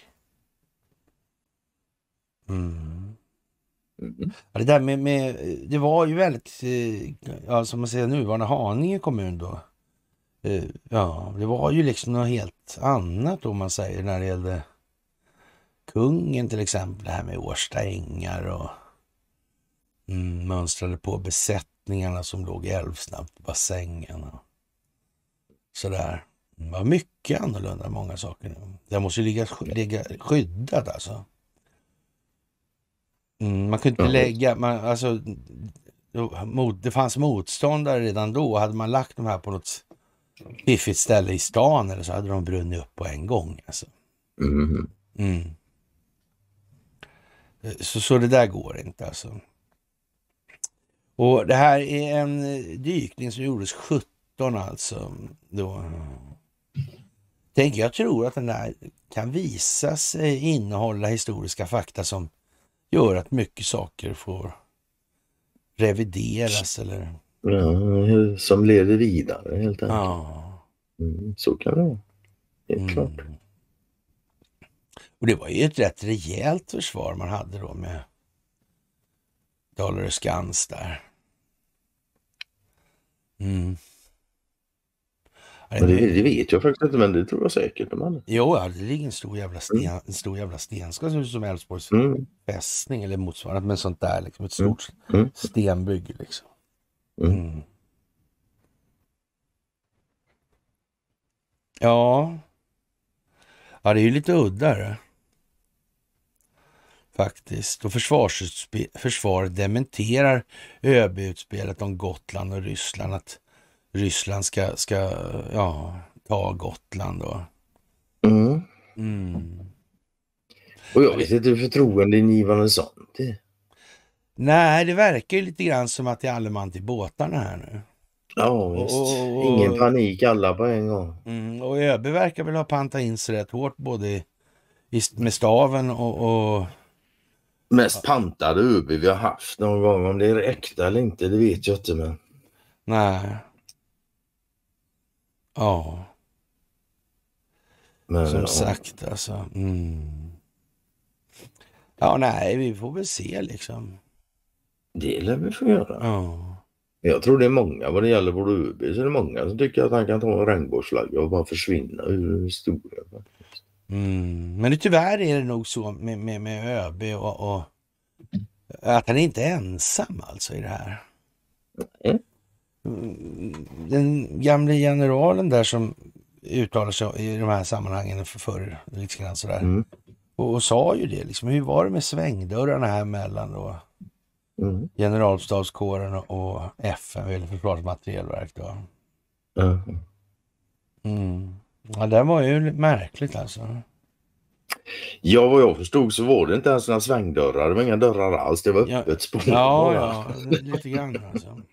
Mm. Mm. Ja, det där med, med, det var ju väldigt, ja, som man säger, nuvarande Haninge kommun då. Ja, det var ju liksom något helt annat om man säger när det gällde kungen till exempel, det här med Årsta ängar och mm, mönstrade på besättningarna som låg i Älvsnabbbassängen och sådär. Det var mycket annorlunda än många saker. Det måste ju ligga, ligga skyddat alltså. Mm, man kunde inte lägga, man, alltså det fanns motståndare redan då. Hade man lagt de här på något fiffigt ställe i stan eller så hade de brunnit upp på en gång alltså. Mm. Mm. Så, så det där går inte alltså. Och det här är en dykning som gjordes sjutton alltså. Då. Tänk, jag tror att den där kan visa sig innehålla historiska fakta som gör att mycket saker får revideras eller... Ja, som leder vidare helt enkelt. Ja. Mm, så kan det vara. Helt mm. klart. Och det var ju ett rätt rejält försvar man hade då med Dalarö Skans där. Mm. Men det, det vet jag faktiskt inte, men det tror jag säkert. De jo, ja, det ligger en stor jävla sten, mm. en stor jävla stenskal som Älvsborgs mm. fästning eller motsvarande, men sånt där liksom, ett stort mm. stenbygge liksom. Mm. Mm. Ja. Ja, det är ju lite uddare. Faktiskt. Och försvaret dementerar ÖB-utspelet om Gotland och Ryssland. Att Ryssland ska, ska ja, ta Gotland då. Mm. Mm. Och jag vet inte hur förtroendeingivande sånt är. Nej, det verkar ju lite grann som att det är alleman till båtarna här nu. Ja, visst. Och, och, ingen panik, alla på en gång. Mm, och ÖB verkar väl ha pantat in sig rätt hårt både i, med staven och... och... Mest pantade ÖB vi har haft någon gång. Om det är äkta eller inte, det vet jag inte. Men... Nej. Ja. Men, som ja. sagt alltså. Mm. Ja, nej, vi får väl se liksom. Det lär vi få göra. Ja. Jag tror det är många, vad det gäller både ÖB, så är det många som tycker att han kan ta en regnbågsflagga och bara försvinna ur historien. Mm. Men det, tyvärr är det nog så med, med, med ÖB och, och att han är inte ensam alltså i det här. Mm. Den gamla generalen där som uttalar sig i de här sammanhangen för, för liksom sådär. Mm. Och, och sa ju det liksom, hur var det med svängdörrarna här mellan då mm. generalstabskåren och F N, eller Försvarsmaterielverk då. Mm. Mm. Ja, det var ju märkligt alltså. Ja, vad jag förstod så var det inte ens några svängdörrar, det var inga dörrar alls, det var öppet ja, spår. Ja, ja, lite grann alltså.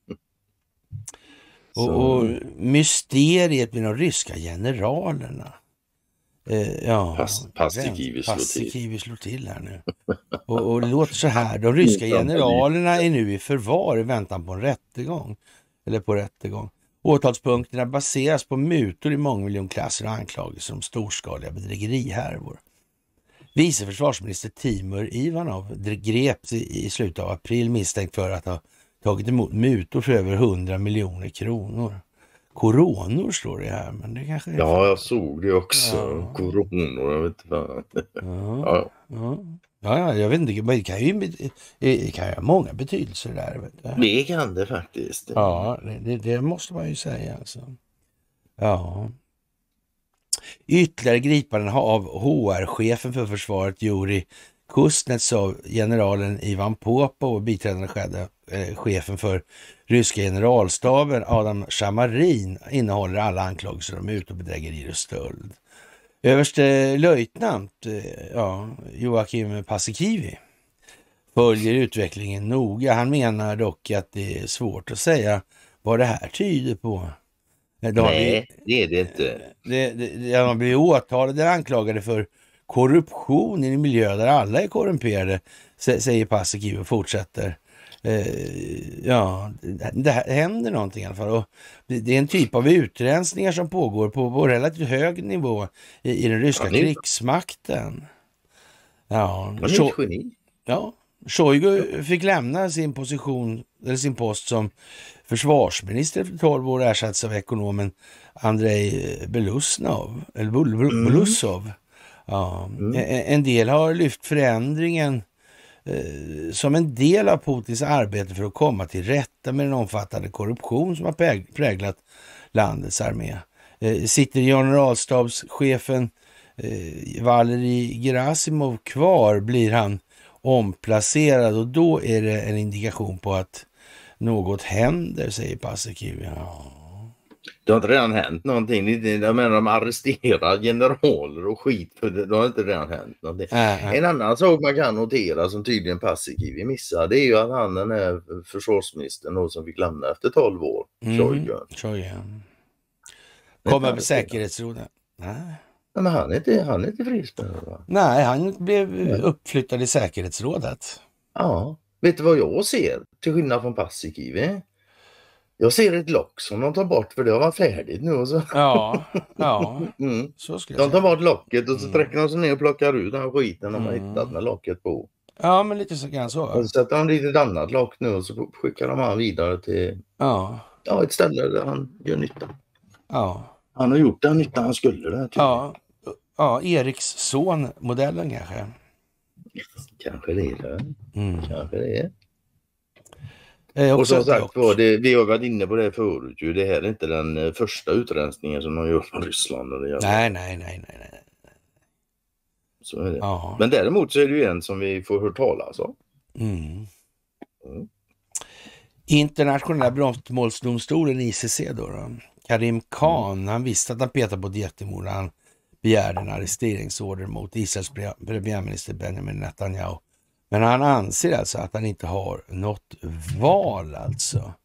och, och mysteriet med de ryska generalerna. Eh, ja, Pass, Paasikivi slår, Paasikivi slår till här nu. och, och det låter så här, de ryska generalerna är nu i förvar i väntan på en rättegång. Eller på rättegång. Åtalspunkterna baseras på mutor i mångmiljonklasser och anklagelser om storskaliga bedrägerihärvor. Vice försvarsminister Timur Ivanov greps i, i slutet av april misstänkt för att ha tagit emot mutor för över hundra miljoner kronor. Koronor står det här, men det kanske är... Ja, jag såg det också. Ja. Koronor, jag vet inte vad. Ja. Ja. Ja. Ja, jag vet inte, det kan ju det kan ju ha många betydelser där. Vet du. Det kan det faktiskt. Ja, det, det måste man ju säga alltså. Ja. Ytterligare gripanden av H R-chefen för försvaret Jurij Kuznetsov, generalen Ivan Popov och biträdande skedde, eh, chefen för ryska generalstaben Adam Shamarin innehåller alla anklagelser om ut- och bedrägerier och stöld. Överste löjtnant eh, ja, Joakim Paasikivi följer utvecklingen noga. Han menar dock att det är svårt att säga vad det här tyder på. De Nej, blir, det är det inte. Det, det, de blir åtalade och anklagade för korruption i en miljö där alla är korrumperade, säger Paasikivi och fortsätter. Eh, ja, det händer någonting i alla fall. Och det är en typ av utrensningar som pågår på, på relativt hög nivå i, i den ryska ja, krigsmakten. Ja, Shoigu ja, Shoigu fick lämna sin position eller sin post som försvarsminister för tolv år, ersattes av ekonomen Andrei Belusnov eller Belusov. Mm. Ja, mm. en, en del har lyft förändringen eh, som en del av Putins arbete för att komma till rätta med den omfattande korruption som har präg, präglat landets armé. Eh, sitter generalstabschefen eh, Valerij Gerasimov kvar, blir han omplacerad och då är det en indikation på att något händer, säger Paasikivi. Ja. Det har inte redan hänt någonting. Jag menar, de arresterar generaler och skit, för det, det har inte redan hänt någonting. Äh, äh. En annan sak man kan notera som tydligen Paasikivi missar, det är ju att han den är försvarsministern och som fick lämna efter tolv år. Mm, Shoigu. Kommer med säkerhetsrådet. Nej. Men han är inte, han är inte frispelad, va? Nej, han blev uppflyttad i säkerhetsrådet. Ja. Vet du vad jag ser? Till skillnad från Paasikivi. Jag ser ett lock som de tar bort, för det har varit färdigt nu. Och så. Ja, ja. Mm. Så skulle jag de tar bort locket och så mm. träcker de sig ner och plockar ut den skiten de har mm. hittat med locket på. Ja, men lite så kan så. Och så sätter de dit ett annat lock nu och så skickar de han vidare till ja. Ja, ett ställe där han gör nytta. Ja. Han har gjort den nytta han skulle där. Ja. Ja, Eriks son-modellen kanske. Kanske det är det. Mm. Kanske det är. Eh, och som sagt, var det, vi har varit inne på det förut. Det här är inte den första utrensningen som de gör från Ryssland. Eller nej, nej, nej, nej, nej. Så är det. Ja. Men däremot så är det ju en som vi får höra talas om. Mm. Mm. Internationella brottmålsdomstolen I C C då, då. Karim Khan, mm. han visste att han petade på ett jättemord. Han begärde en arresteringsorder mot Israels premiärminister Benjamin Netanyahu. Men han anser alltså att han inte har något val alltså.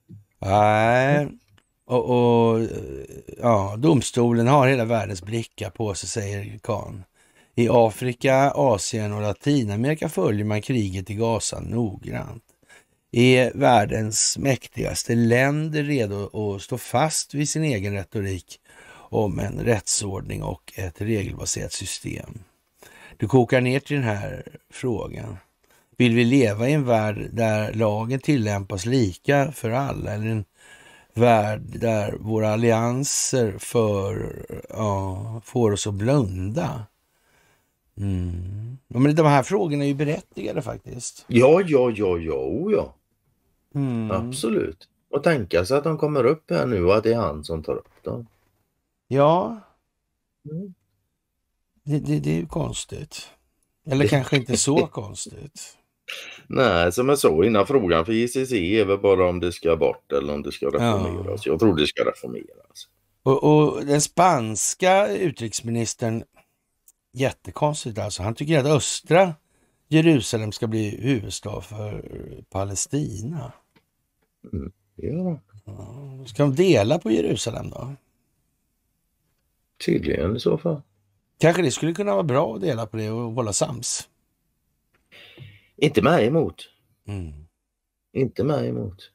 Nej. Och, och ja, domstolen har hela världens blickar på sig, säger Khan. I Afrika, Asien och Latinamerika följer man kriget i Gaza noggrant. Är världens mäktigaste länder redo att stå fast vid sin egen retorik om en rättsordning och ett regelbaserat system? Du kokar ner till den här frågan. Vill vi leva i en värld där lagen tillämpas lika för alla, eller en värld där våra allianser för, ja, får oss att blunda? Mm. Men de här frågorna är ju berättigade faktiskt. Ja, ja, ja, ja, ja. Mm. Absolut. Och tänka sig att de kommer upp här nu och att det är han som tar upp dem. Ja. Mm. Det, det, det är ju konstigt. Eller kanske inte så konstigt. Nej, som jag sa innan, frågan för I C C är väl bara om det ska bort eller om det ska reformeras. Ja. Jag tror det ska reformeras. Och, och den spanska utrikesministern, jättekonstigt alltså, han tycker att östra Jerusalem ska bli huvudstad för Palestina. Mm. Ja. Ja. Ska de dela på Jerusalem då? Tydligen i så fall. Kanske det skulle kunna vara bra att dela på det och hålla sams. Inte mig emot. Mm. Inte mig emot.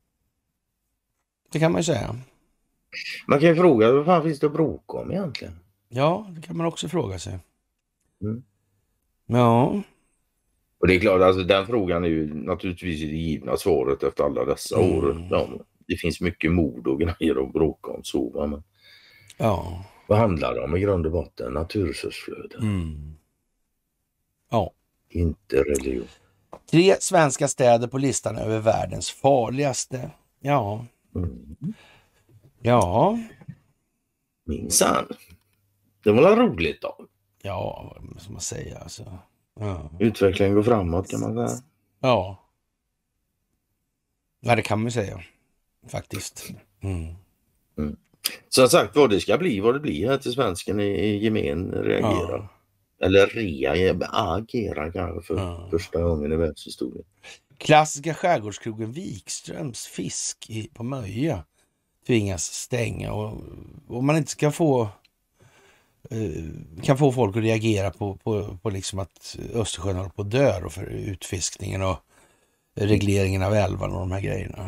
Det kan man ju säga. Man kan ju fråga, vad fan finns det att bråka om egentligen? Ja, det kan man också fråga sig. Mm. Ja. Och det är klart, alltså den frågan är ju naturligtvis det givna svaret efter alla dessa mm. år. Ja, det finns mycket mod och grejer att bråka om så. Va? Men ja. Vad handlar det om i grund och botten? Naturresursflöden. Mm. Ja. Inte religion. Tre svenska städer på listan över världens farligaste. Ja. Mm. Ja. Minsann. Det var roligt då. Ja, vad ska man säga alltså. Ja. Utvecklingen går framåt kan man säga. Ja. Ja, det kan man säga. Faktiskt. Mm. Mm. Som sagt, vad det ska bli, vad det blir här till svensken i, i gemen reagerar. Ja. Eller reagerar kanske för ja. första gången i världshistorien. Klassiska skärgårdskrogen Wikströms fisk i, på Möja tvingas stänga. Och om man inte ska få kan få folk att reagera på, på, på liksom att Östersjön håller på att dö och för utfiskningen och regleringen av älvan och de här grejerna.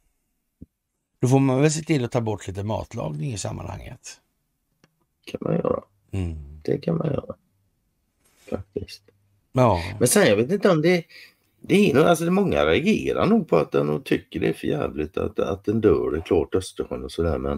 Då får man väl se till att ta bort lite matlagning i sammanhanget. Kan man göra. Mm. Det kan man göra. Faktiskt. Ja. Men sen jag vet inte om det, det är nog, alltså många reagerar nog på att den och tycker det är för jävligt att, att den dör, det är klart Östersjön och sådär, men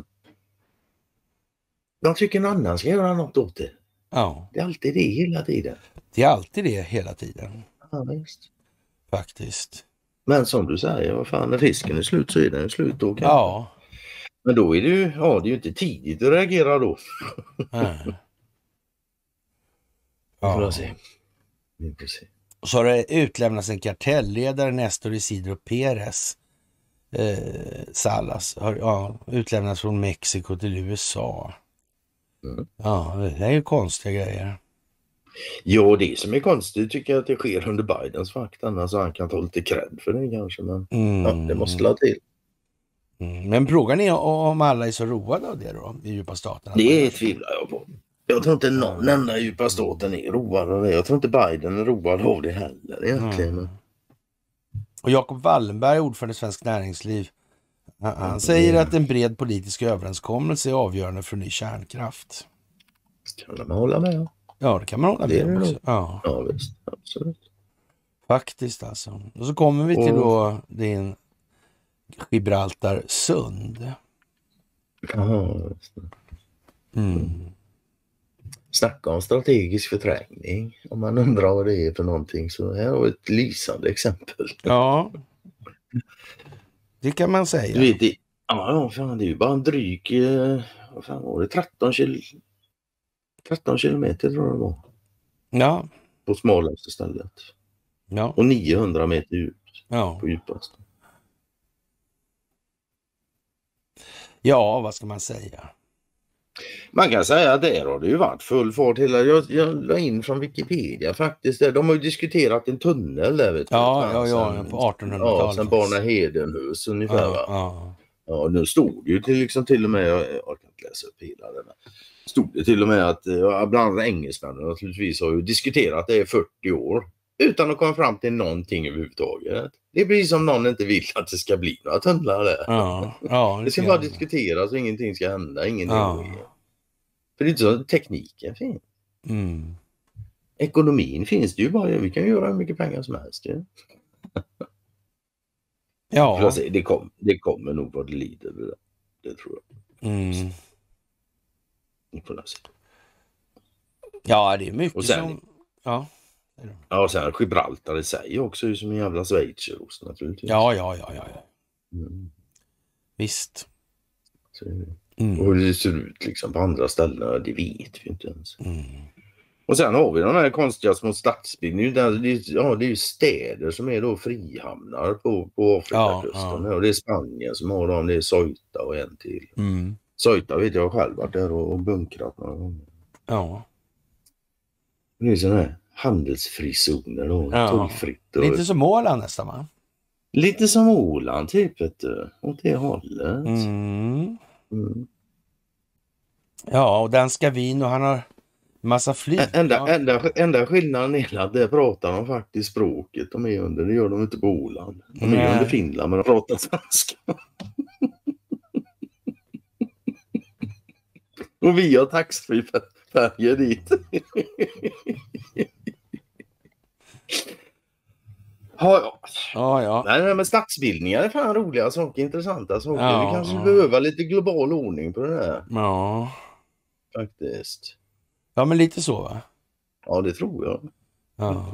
de tycker någon annan ska göra något åt det. Ja. Det är alltid det hela tiden. Det är alltid det hela tiden. Ja, visst. Faktiskt. Men som du säger, vad fan, när fisken är slut så är den slut då. Kan ja. Men då är det ju, ja, det är ju inte tidigt att reagera då. Nej. Ja. Vi får se. Vi får se. Och så har det utlämnats en kartellledare, Néstor Isidro Pérez eh, Salas, har ja, utlämnats från Mexiko till U S A. Mm. Ja, det är ju konstiga grejer. Ja, det som är konstigt tycker jag att det sker under Bidens vakt, annars han kan ta lite cred för det kanske, men mm. ja, det måste la till. Mm. Men frågan är om alla är så roade av det då, i djupa staten. Det tvivlar jag på. Jag tror inte någon enda djupa staten är road av det. Jag tror inte Biden är road av det heller egentligen. Mm. Och Jacob Wallenberg, ordförande i Svensk Näringsliv, han, han säger mm. att en bred politisk överenskommelse är avgörande för ny kärnkraft. Kan man hålla med om? Ja, det kan man hålla med om också. Ja. ja, visst. Absolut. Faktiskt alltså. Och så kommer vi till då din Gibraltar sund. Ja, just det. Mm. Snacka om strategisk förträngning. Om man undrar vad det är för någonting, så här har vi ett lysande exempel. Ja, det kan man säga. Du vet, det, ja, fan, det är ju bara en dryg, vad fan var det, tretton, kil, tretton kilometer tror jag det var. Ja. På smalaste stället. Ja. Och niohundra meter djupt. Ja. På djupaste. Ja, vad ska man säga? Man kan säga att där har det ju varit full fart hela. Jag, jag la in från Wikipedia faktiskt. Där. De har ju diskuterat en tunnel där, vet du. Ja, ja, ja, sen, på artonhundratalet. Ja, sen Barna Hedenhus ungefär, ja, va? Ja. Ja, nu stod det ju till, liksom, till och med, jag orkar inte läsa upp hela det, stod det till och med att ja, bland annat engelsmännen naturligtvis har ju diskuterat det i fyrtio år utan att komma fram till någonting överhuvudtaget. Det är precis som någon inte vill att det ska bli några tunnlar där. Ja, ja, det ska bara diskuteras och ingenting ska hända, ingenting. Ja. För det är inte så att tekniken finns. Mm. Ekonomin finns det ju bara, vi kan göra hur mycket pengar som helst. Ja. Ja. Säga, det, kom, det kommer nog vad det lider. Det, det tror jag. Mm. Se. Ja, det är mycket sen, som... Ja. Ja, och sen Gibraltar i sig också som en jävla schweizerost naturligtvis. Ja, ja, ja, ja. ja. Mm. Visst. Så, mm. Och hur det ser ut liksom på andra ställen, det vet vi inte ens. Mm. Och sen har vi de här konstiga små stadsbildningar. Det är, ja, det är ju städer som är då frihamnar på, på Afrikakusten. Ja, ja. Och det är Spanien som har dem, det är Ceuta och en till. Mm. Ceuta vet jag själv varit där och, och bunkrat några gånger. Ja. Det är sådana här handelsfrizoner och ja. tullfritt. Och... Lite som Åland nästan, va? Lite som Åland typ, vet du. Åt det hållet. Mm. Mm. Ja, och danska vin och han har massa flyg. Enda, ja. enda, enda skillnaden är att det pratar de faktiskt språket de är under. Det gör de inte på Åland. De är Nej. under Finland men de pratar svenska. Och vi har taxfree färger dit. Ja, ja. Ja, ja. Nej, nej, men stadsbildningar är fan roliga saker, intressanta saker. Ja, vi kanske ja. behöver lite global ordning på det där. Ja. Faktiskt. Ja, men lite så, va? Ja, det tror jag. Ja.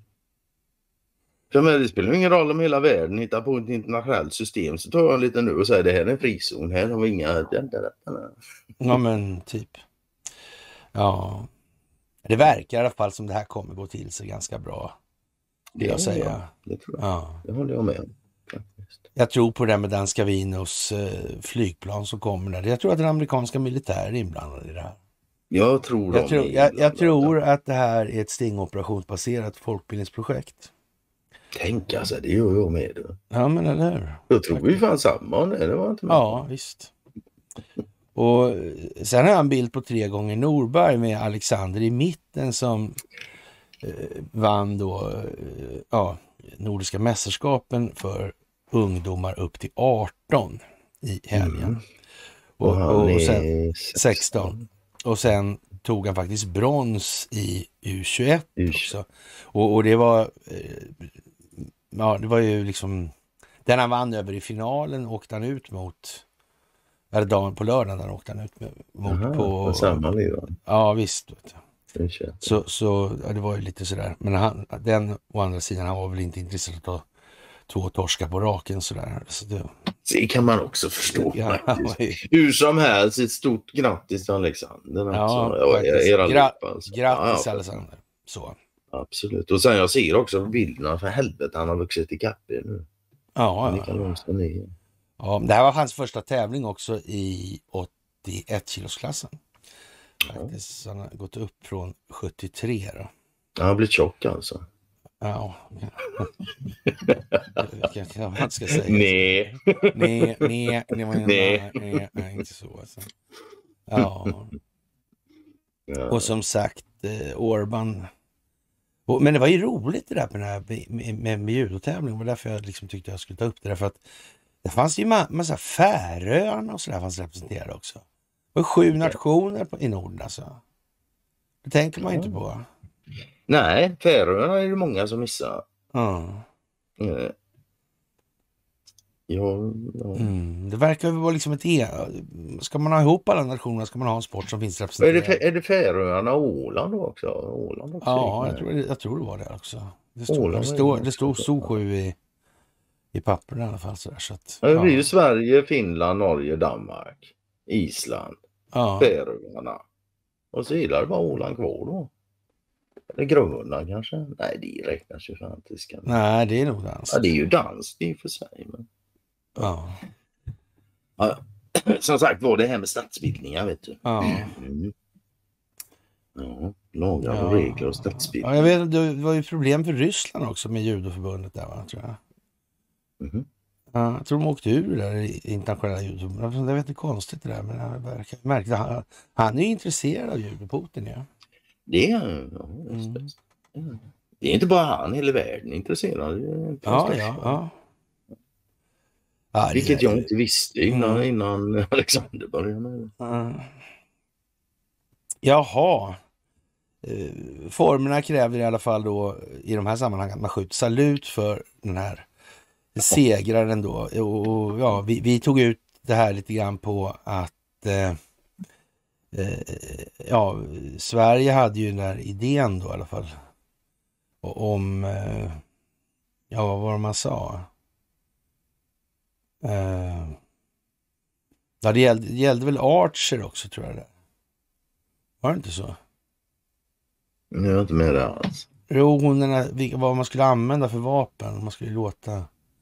För men det spelar ingen roll om hela världen hittar på ett internationellt system, så tar jag lite nu och säger det här är en frizon, här har vi inga... Ja, men typ. Ja. Det verkar i alla fall som det här kommer gå till sig ganska bra. Det jag säger. Ja, det tror jag. Ja. Det håller jag med om. Faktiskt. Jag tror på det med danska Vinos eh, flygplan som kommer där. Jag tror att den amerikanska militär är inblandad i det här. Jag tror jag, tror, jag, jag tror att det här är ett stingoperationsbaserat folkbildningsprojekt. Tänk alltså, det gör jag med det. Ja, men eller hur? Jag tror vi fan samma det, det var inte med. Ja, visst. Och sen har jag en bild på tre gånger Norberg med Alexander i mitten som eh, vann då eh, ja, Nordiska mästerskapen för ungdomar upp till arton i helgen. Mm. Och, och, och sen sexton. Och sen tog han faktiskt brons i U tjugoett också. Och, och det var eh, ja, det var ju liksom den han vann över i finalen åkte han ut mot eller dagen på lördagen där åkte han ut med, mot Aha, på, på samma liv. Ja, visst. Vet du. Så, så ja, det var ju lite sådär. Men han, den å andra sidan, han var väl inte intresserad av att två torska på raken sådär. Så det, det kan man också förstå ja, faktiskt. Hur som helst, ett stort grattis till Alexander. Ja, alltså. ja Gra- lipp, alltså. Grattis ja, Alexander. Så. Absolut. Och sen jag ser också bilderna, för helvete, han har vuxit i kappe nu. Ja, ja. Kan ja, det här var hans första tävling också i åttioett kilosklassen. Faktiskt, han har gått upp från sjuttiotre då. Han har blivit tjock alltså. Ja. Kanske man inte ska säga. Nej. Nej, nej, nej, nej, nej, nej, inte så alltså. Ja. ja. Och som sagt, eh, Orban. Och, men det var ju roligt det där med, med, med, med, med judotävling. Det var därför jag liksom tyckte jag skulle ta upp det där. För att det fanns ju ma- massa Färöarna och sådär fanns representerade också. Och sju nationer på, i Norden alltså. Det tänker man ju inte på. Nej, Färöarna är det många som missar. Ja. Mm. Ja, ja. Mm, det verkar vara liksom ett e- ska man ha ihop alla nationer ska man ha en sport som finns representerad. Är det, är det Färöarna och Åland också? Åland också ja, jag tror, jag tror det var det också. Det stod, det stod, det stod så sju i, i papper i alla fall. Så där, så att, ja. Det blir ju Sverige, Finland, Norge, Danmark, Island, ja. Färöarna. Och så är det bara Åland kvar då. Eller gröna kanske? Nej, det räknas ju fan inte. Ska... Nej, det är nog dans. Ja, det är ju dans i och för sig. Men... Ja. Ja. Som sagt var det här med statsbildningar, vet du. Ja. Mm. Ja, lagar och ja. regler och statsbildningar. Ja, jag vet, det var ju problem för Ryssland också med judoförbundet där, va, tror jag. Mm. Ja, jag tror de åkte ur där i internationella judoförbundet. Det är inte konstigt det där, men jag verkar märkte han, han är ju intresserad av judo, Putin, ja. Det är, ja, just det. Mm. Det är inte bara han, hela världen är intresserad. Är ja, ja, ja. Ja, vilket jag inte visste innan, mm. innan Alexander började med. Mm. Jaha. Eh, formerna kräver i alla fall då i de här sammanhangen att man skjuter salut för den här segraren då. Och, och ja, vi, vi tog ut det här lite grann på att eh, eh, ja, Sverige hade ju den här idén då i alla fall. Och om eh, ja, vad var det man sa? Uh, ja, det gällde, det gällde väl Archer också, tror jag det. Var det inte så? Jag är inte med det alls. Jo, hon den här, vilka, vad man skulle använda för vapen. Man skulle låta...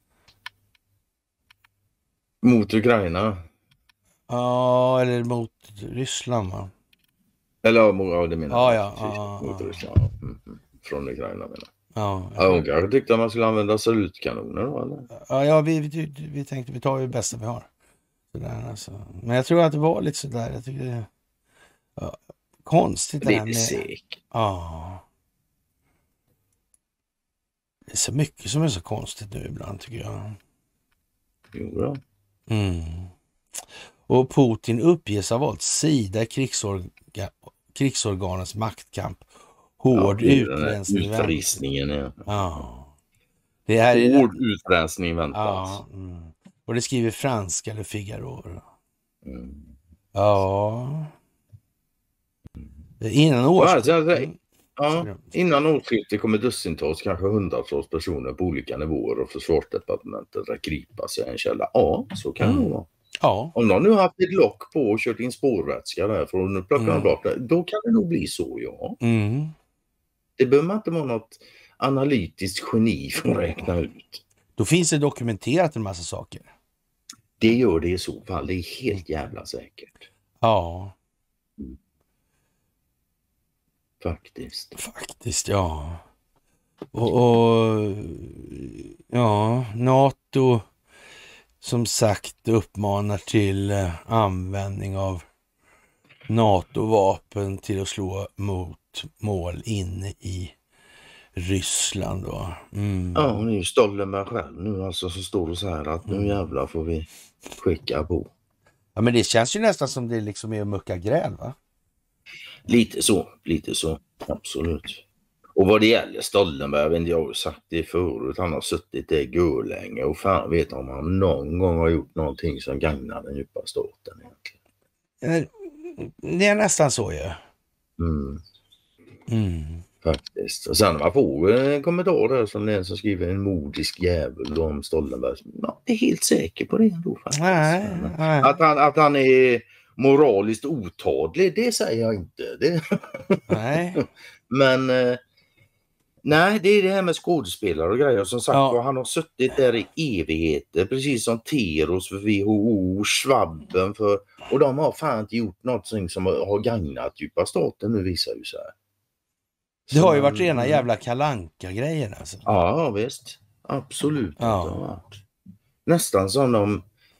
Mot Ukraina? Ja, eller mot Ryssland, va? Eller ja, det menar ja, jag. Ja, ja, mot ja. Ryssland. Mm, mm. Från Ukraina menar jag. Ja, ja. Hon kanske tyckte att man skulle använda salutkanoner då, eller? Ja, ja vi, vi, vi tänkte vi tar ju det bästa vi har. Sådär, alltså. Men jag tror att det var lite sådär. Jag tycker det ja, konstigt det, det här med... säk. Ja. Det är så mycket som är så konstigt nu ibland, tycker jag. Jo, bra. Mm. Och Putin uppges ha valt sida i krigsorga, krigsorganens maktkamp. Hård ja, utrensning. Utrensningen, ja. Ja. Det här är hård utrensning väntas. Ja. Mm. Och det skriver Franska eller Figaro. Mm. Ja. Innan årsskiftet. Ja, ja, innan årsskiftet kommer dussintals, kanske hundratals personer på olika nivåer och försvarsdepartementet att gripa sig en källa. Ja, så kan mm. det vara. Ja. Om någon nu har haft ett lock på och kört in spårvätska där för att nu plocka mm. bort det, då kan det nog bli så, ja. Mm. Det behöver man inte vara något analytiskt geni för att räkna ut. Då finns det dokumenterat en massa saker. Det gör det i så fall, det är helt jävla säkert. Ja. Mm. Faktiskt. Faktiskt, ja. Och, och ja, NATO som sagt uppmanar till eh, användning av NATO-vapen till att slå mot mål inne i Ryssland då. Mm. Ja, hon är ju Stoltenberg själv nu alltså, så står det så här att nu jävlar får vi skicka på. Ja, men det känns ju nästan som det liksom är att mucka gräl, va? Lite så, lite så, absolut. Och vad det gäller Stoltenberg, vet inte, jag har sagt det förut, han har suttit där görlänge och fan vet om han någon gång har gjort någonting som gagnar den djupa staten egentligen. Det är nästan så ju. Ja. Mm. Mm. Faktiskt. Och sen man får en kommentar där som den som skriver en modisk jävel om Stoltenberg. Ja, jag är helt säker på det ändå faktiskt. Nej, nej. Att, han, att han är moraliskt otadlig, det säger jag inte. Det... Nej. Men eh, nej, det är det här med skådespelare och grejer. Som sagt, ja. Han har suttit där i evigheter, precis som Teros för V H O, Schwabben för... Och de har fan inte gjort något som har gagnat djupa staten, nu visar ju så här. Det har ju varit rena jävla kalanka-grejen alltså. Ja, visst. Absolut. Ja. Nästan som de...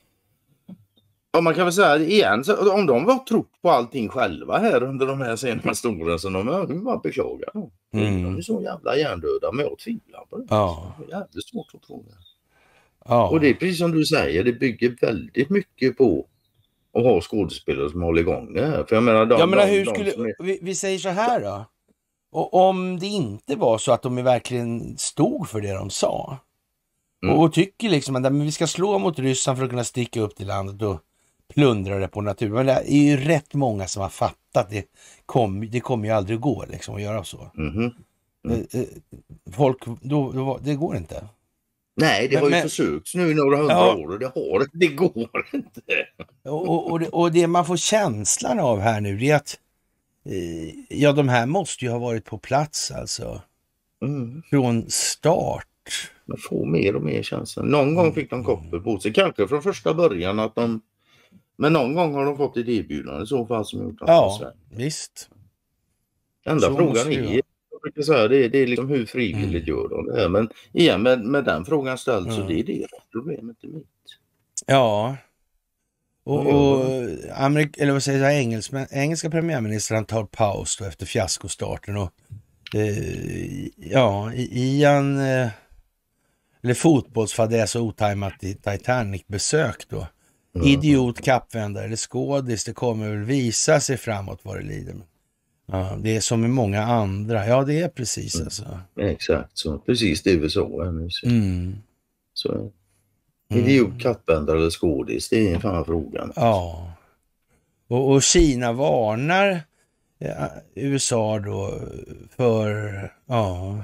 Ja, man kan väl säga igen, så om de var trott på allting själva här under de här senaste åren så de är bara beklagar. Mm. De är så jävla hjärndöda, men jag tvivlar på det. Ja. Det är jävligt svårt att tro det. Ja. Och det är precis som du säger, det bygger väldigt mycket på att ha skådespelare som håller igång det här. För jag menar, de, jag menar, hur de, skulle... de är... vi, vi säger så här då. Och om det inte var så att de verkligen stod för det de sa. Mm. Och tycker liksom att vi ska slå mot Ryssland för att kunna sticka upp till landet och plundra det på naturen. Men det är ju rätt många som har fattat det. Kom, det kommer ju aldrig gå liksom att göra så. Mm. Mm. Folk, då, då, det går inte. Nej, det men, har ju men, försökts nu i några hundra ja. år och det, har, det går inte. Och, och, och, det, och det man får känslan av här nu, det är att ja, de här måste ju ha varit på plats alltså. Mm. Från start. Man får mer och mer känslan. Någon gång fick de koppel på sig. Kanske från första början att de... Men någon gång har de fått ett erbjudande i så fall som gjort att ja, de visst. Enda så frågan är, jag säga, det, är, det är liksom hur frivilligt mm. gör de det här. Men igen, med, med den frågan ställd mm. så det är det problemet är mitt. Ja. Och, och Amerik- eller vad säger jag, engelska, engelska premiärministern tar paus då efter fiaskostarten och eh, ja, Ian eh, eller fotbollsfadäs och otajmat i Titanic-besök då. Mm. Idiot, kappvändare eller skådis, det kommer väl visa sig framåt vad det lider. Ja, det är som med många andra. Ja, det är precis mm. alltså. Exakt så. Precis det vi såg här nu. Så. Mm. så. Idiot, mm. kappvändare eller skådis, det är en fan frågan. Ja. Och, och Kina varnar ja, U S A då för ja...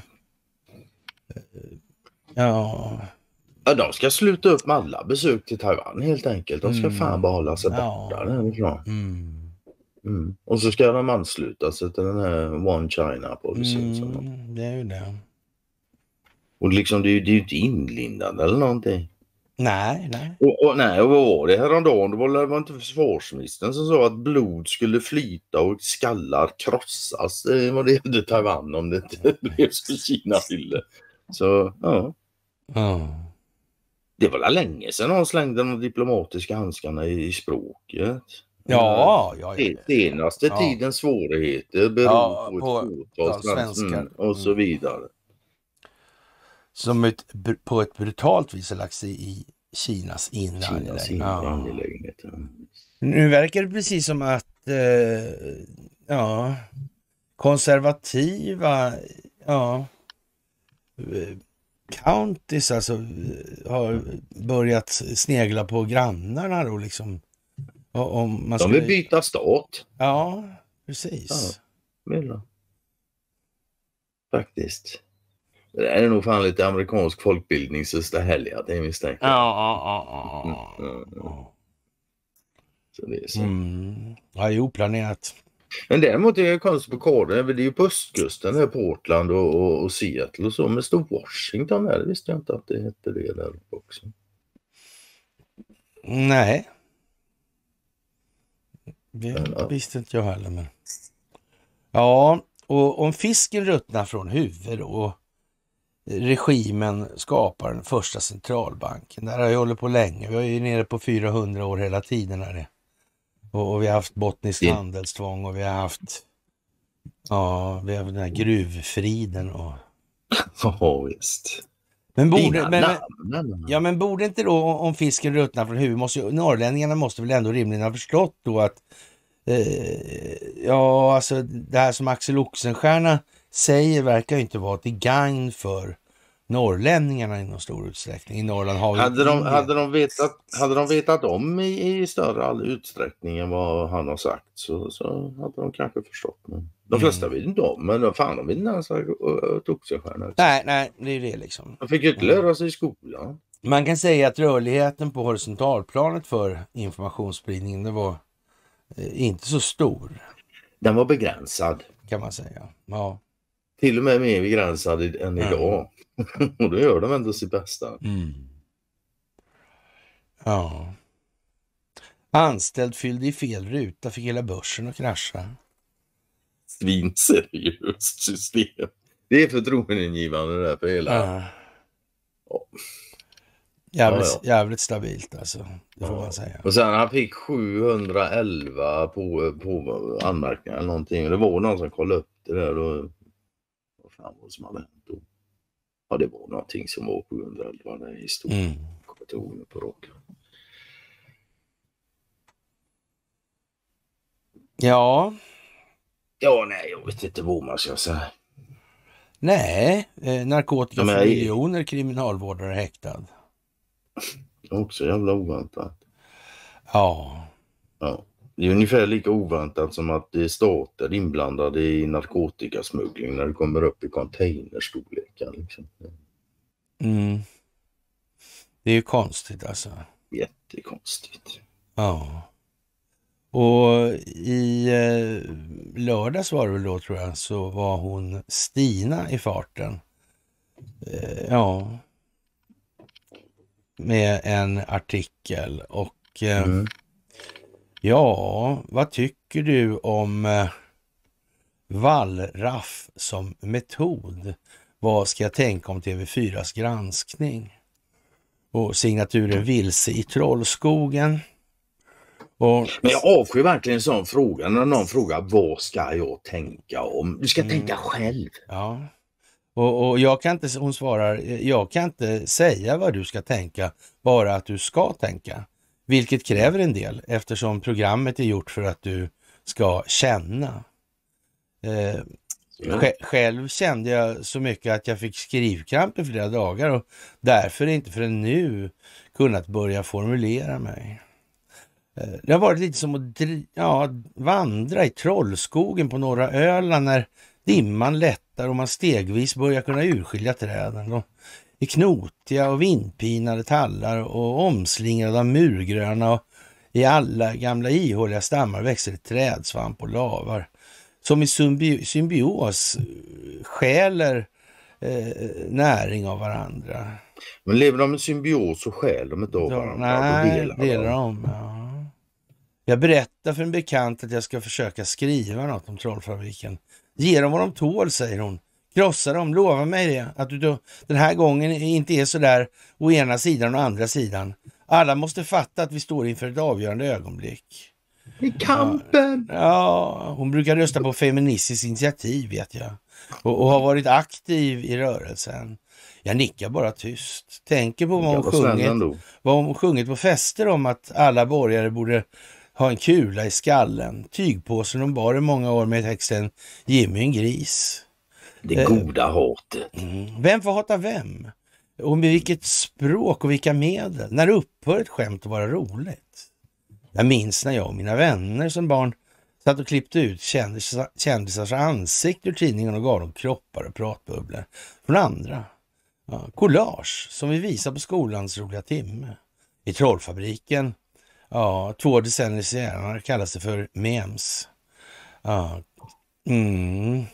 Ja... Ja, de ska sluta upp med alla besök till Taiwan helt enkelt. De ska mm. fan bara hålla sig borta ja. därifrån. Mm. Mm. Och så ska de ansluta sig till den här One China-policyn. Mm, det är ju det. Och liksom det är ju, det är ju inte inlindande eller någonting. Nej, nej. Och, och, nej, och vad var det häromdagen? Det var, det var inte försvarsministern som sa att blod skulle flyta och skallar krossas eh, vad det gällde Taiwan om det inte blev som Kina ville. Så, ja. Oh. Det var länge sedan de slängde de diplomatiska handskarna i, i språket. Ja, ja, ja. Senaste ja. tidens svårigheter beror ja, på, på ett fåtal svenskar mm, och så vidare. Som ett, på ett brutalt vis har lagt sig i Kinas inre angelägenhet. Ja. Nu verkar det precis som att eh, ja, konservativa ja, counties alltså har börjat snegla på grannarna då liksom. Om man skulle... De vill byta stat. Ja, precis. Ja, faktiskt. Det är nog fan lite amerikansk folkbildning sista helgen, det är misstänkt. Ja, ja, ja, ja. Mm, ja. Så det är så. Mm. Ja, det är oplanerat. Men däremot är det konstigt på Korden, det är ju på östkusten, där Portland och, och, och Seattle och så, men stod Washington där, det visste jag inte att det hette det där också. Nej. Det ja. visste inte jag heller. Men... Ja, och om fisken ruttnar från huvudet och regimen skapar den första centralbanken. Där har jag hållit på länge. Vi är ju nere på fyrahundra år hela tiden. Här. Och, och vi har haft bottnisk mm. handelstvång och vi har haft ja, vi har den här gruvfriden. Och... Ja, visst. Men borde, men, men, ja, men borde inte då om fisken ruttnar från huvudet, måste, norrlänningarna måste väl ändå rimligen ha förstått då att eh, ja, alltså det här som Axel Oxenstierna säger verkar ju inte vara till gagn för norrlänningarna i någon stor utsträckning. I Norrland har hade, de, hade, de vetat, hade de vetat om i, i större utsträckning än vad han har sagt så, så hade de kanske förstått. Men de flesta mm. vet inte om, men fan de vet inte ens att Oxenstierna. Nej, nej, det är det liksom. De fick ju inte lära sig i skolan. Man kan säga att rörligheten på horisontalplanet för informationsspridningen det var eh, inte så stor. Den var begränsad. Kan man säga, ja. Till och med mer begränsad än mm. idag. Och då gör de ändå sitt bästa. Mm. Ja. Anställd fyllde i fel ruta, fick hela börsen att krascha. Svinseriöst system. Det är förtroendeingivande där för hela... Ja. Ja. Jävligt, ja, ja. jävligt stabilt alltså, det får ja. man säga. Och sen han fick sjuhundraelva på, på anmärkningar eller någonting. Det var någon som kollade upp det där och... Vad fan var det som hade hänt då? Ja, det var någonting som var sjuhundraelva där i historien. Mm. Kommer inte ihåg på råk. Ja. Ja, nej, jag vet inte vad man ska säga. Nej, eh, narkotika för miljoner kriminalvårdare häktad. Också jävla oväntat. Ja. Ja. Det är ungefär lika oväntat som att det är stater inblandade i narkotikasmuggling när det kommer upp i containerstorlekar. Liksom. Mm. Det är ju konstigt alltså. Jättekonstigt. Ja. Och i eh, lördags var det väl då, tror jag, så var hon Stina i farten. Eh, ja. Med en artikel. Och eh, mm. ja, vad tycker du om eh, wallraff som metod? Vad ska jag tänka om T V fyras granskning? Och signaturen vilse i Trollskogen. Och... Men jag avskyr verkligen en sån fråga när någon frågar vad ska jag tänka om? Du ska mm. tänka själv. Ja, och, och jag kan inte, hon svarar, jag kan inte säga vad du ska tänka, bara att du ska tänka. Vilket kräver en del eftersom programmet är gjort för att du ska känna. Eh, ja. Själv kände jag så mycket att jag fick skrivkramp i flera dagar och därför inte förrän nu kunnat börja formulera mig. Det har varit lite som att ja, vandra i Trollskogen på norra Öland när dimman lättar och man stegvis börjar kunna urskilja träden. Och i knotiga och vindpinade tallar och omslingrade av murgröna och i alla gamla ihåliga stammar växer ett trädsvamp och lavar. Som i symbi- symbios skäler eh, näring av varandra. Men lever de i symbios så skäl de inte av varandra? Nej, delar, delar de. Ja. Jag berättar för en bekant att jag ska försöka skriva något om Trollfabriken. Ge dem vad de tål, säger hon. Krossa dem, lova mig det. Att du då, den här gången inte är så där å ena sidan och andra sidan. Alla måste fatta att vi står inför ett avgörande ögonblick. I kampen! Ja, ja, hon brukar rösta på Feministiskt initiativ, vet jag. Och, och har varit aktiv i rörelsen. Jag nickar bara tyst. Tänker på vad hon sjungit, vad hon sjungit på fester om att alla borgare borde ha en kula i skallen. Tygpåsen de bar i många år med texten Jimmy en gris. Det eh, goda hatet. Mm. Vem får hata vem? Och med vilket språk och vilka medel? När upphör ett skämt att vara roligt? Jag minns när jag och mina vänner som barn satt och klippte ut kändisars, kändisars ansikte ur tidningen och gav dem kroppar och pratbubblor från andra. Ja, collage som vi visar på skolans roliga timme. I Trollfabriken, ja, två decennier senare kallas det för memes. Ja, mm.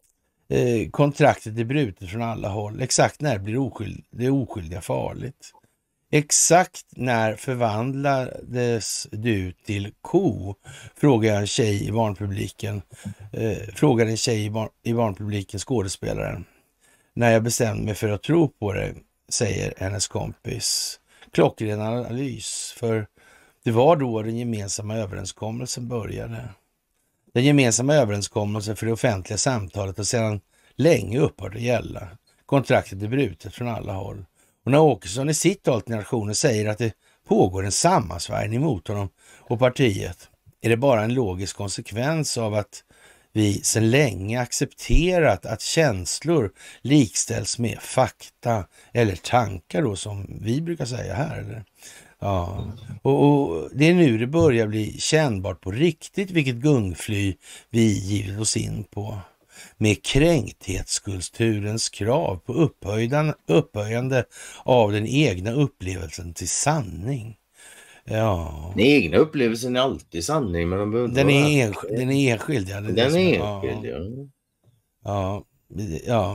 eh, kontraktet är brutet från alla håll. Exakt när blir oskyld, det oskyldiga farligt? Exakt när förvandlades du till ko? Frågar en tjej i barnpubliken. Eh, frågar en tjej i, bar, i barnpubliken skådespelaren. När jag bestämde mig för att tro på det, säger hennes kompis. Klockren analys, för det var då den gemensamma överenskommelsen började. Den gemensamma överenskommelsen för det offentliga samtalet har sedan länge upphört att gälla. Kontraktet är brutet från alla håll. Och när Åkesson i sitt tal till nationen säger att det pågår en sammansvärjning mot honom och partiet, är det bara en logisk konsekvens av att vi sedan länge accepterat att känslor likställs med fakta eller tankar då, som vi brukar säga här. Eller? Ja. Och, och det är nu det börjar bli kännbart på riktigt vilket gungfly vi givit oss in på. Med kränkthetskulturens krav på upphöjdan, upphöjande av den egna upplevelsen till sanning. Ja. Den egna upplevelsen är alltid sanning, men de den, är enskild, den är enskild. Ja, den är enskild, ja. Ja, ja.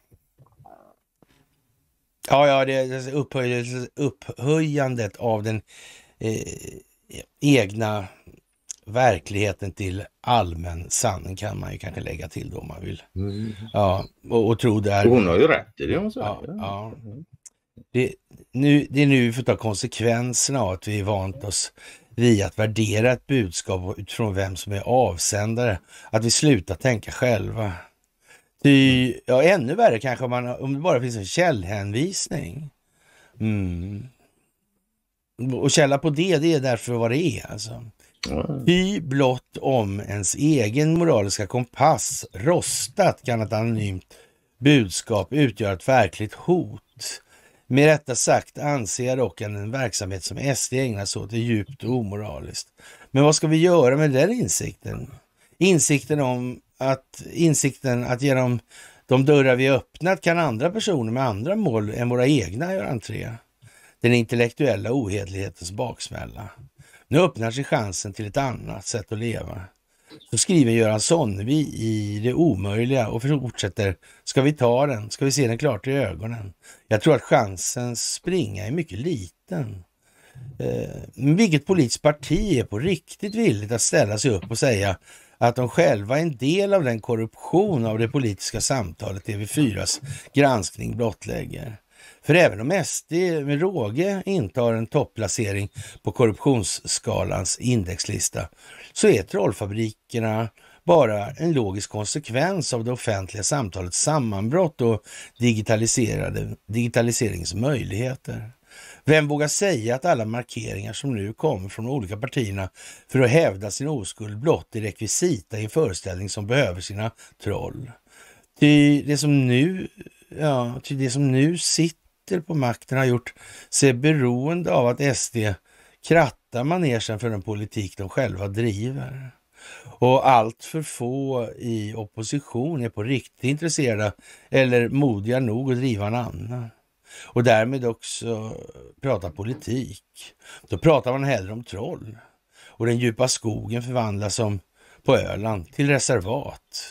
Ja, ja, det är upphöjandet, upphöjandet av den eh, egna verkligheten till allmän sanning kan man ju kanske lägga till då om man vill. Mm. Ja, och, och tro där. Hon har ju rätt i det hon säger. Ja, ja. Det, nu, det är nu vi får ta konsekvenserna av att vi är vant oss vid att värdera ett budskap utifrån vem som är avsändare. Att vi slutar tänka själva. Det, ja, ännu värre kanske om, man, om det bara finns en källhänvisning. Mm. Och källa på det, det är därför vad det är alltså. Fy blott om ens egen moraliska kompass rostat kan ett anonymt budskap utgöra ett verkligt hot. Med rätta sagt anser jag dock att en verksamhet som S D ägnar sig åt är djupt omoraliskt. Men vad ska vi göra med den insikten? Insikten om att insikten att genom de dörrar vi öppnat kan andra personer med andra mål än våra egna göra entré. Den intellektuella ohederlighetens baksmälla. Nu öppnar sig chansen till ett annat sätt att leva. Så skriver Göran Sonnevi i Det omöjliga och fortsätter. Ska vi ta den? Ska vi se den klart i ögonen? Jag tror att chansen springa är mycket liten. Eh, vilket politiskt parti är på riktigt villigt att ställa sig upp och säga att de själva är en del av den korruption av det politiska samtalet T V fyras granskning blottlägger? För även om S D med råge intar en topplacering på korruptionsskalans indexlista så är trollfabrikerna bara en logisk konsekvens av det offentliga samtalets sammanbrott och digitaliserade digitaliseringsmöjligheter. Vem vågar säga att alla markeringar som nu kommer från de olika partierna för att hävda sin oskuld blott är rekvisita i en föreställning som behöver sina troll? Ty det som nu, ja, ty det som nu sitter på makten har gjort sig beroende av att S D krattar manegen för den politik de själva driver. Och allt för få i opposition är på riktigt intresserade eller modiga nog att driva en annan. Och därmed också prata politik. Då pratar man hellre om troll. Och den djupa skogen förvandlas som på Öland till reservat.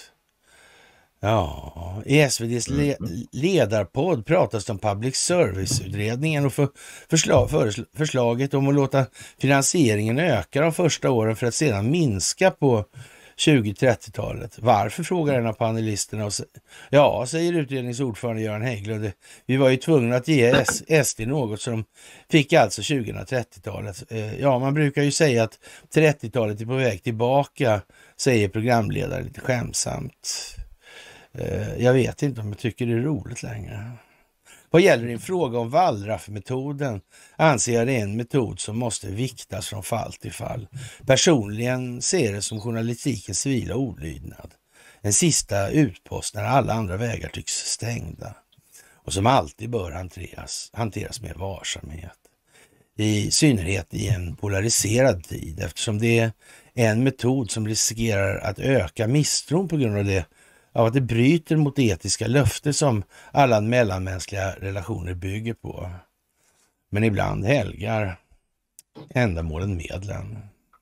Ja, i S V D:s le- ledarpodd pratas det om public service-utredningen och för förslag, försl- förslaget om att låta finansieringen öka de första åren för att sedan minska på tjugo-trettiotalet. Varför, frågar en av panelisterna. Och ja, säger utredningsordförande Göran Hägglund, vi var ju tvungna att ge S- SD något som de fick alltså tjugo-trettiotalet. Ja, man brukar ju säga att trettiotalet är på väg tillbaka, säger programledaren lite skämsamt. Jag vet inte om jag tycker det är roligt längre. Vad gäller din fråga om Wallraff-metoden anser jag det är en metod som måste viktas från fall till fall. Personligen ser det som journalistikens civila olydnad. En sista utpost när alla andra vägar tycks stängda. Och som alltid bör hanteras, hanteras med varsamhet. I synnerhet i en polariserad tid, eftersom det är en metod som riskerar att öka misstron på grund av det av att det bryter mot etiska löften som alla mellanmänskliga relationer bygger på. Men ibland helgar ändamålen medlen.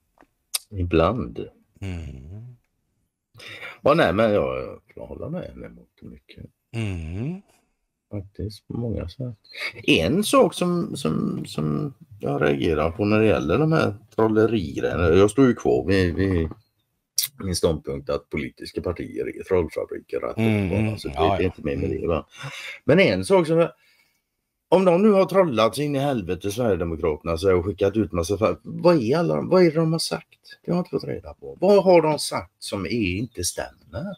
Ibland. Mm. Ja, nej, men jag, jag håller med henne mot mycket. Mm. Faktiskt på många sätt. En sak som, som, som jag reagerar på när det gäller de här trollerierna. Jag står ju kvar vid, vid min ståndpunkt att politiska partier är trollfabriker. Att Mm, alltså, det, ja, det är inte med med det. Va? Men en sak som jag, om de nu har trollat in i helvete Sverigedemokraterna så och skickat ut massa fall, vad är, alla, vad är det de har sagt? Det har jag inte fått reda på. Vad har de sagt som är inte stämmer?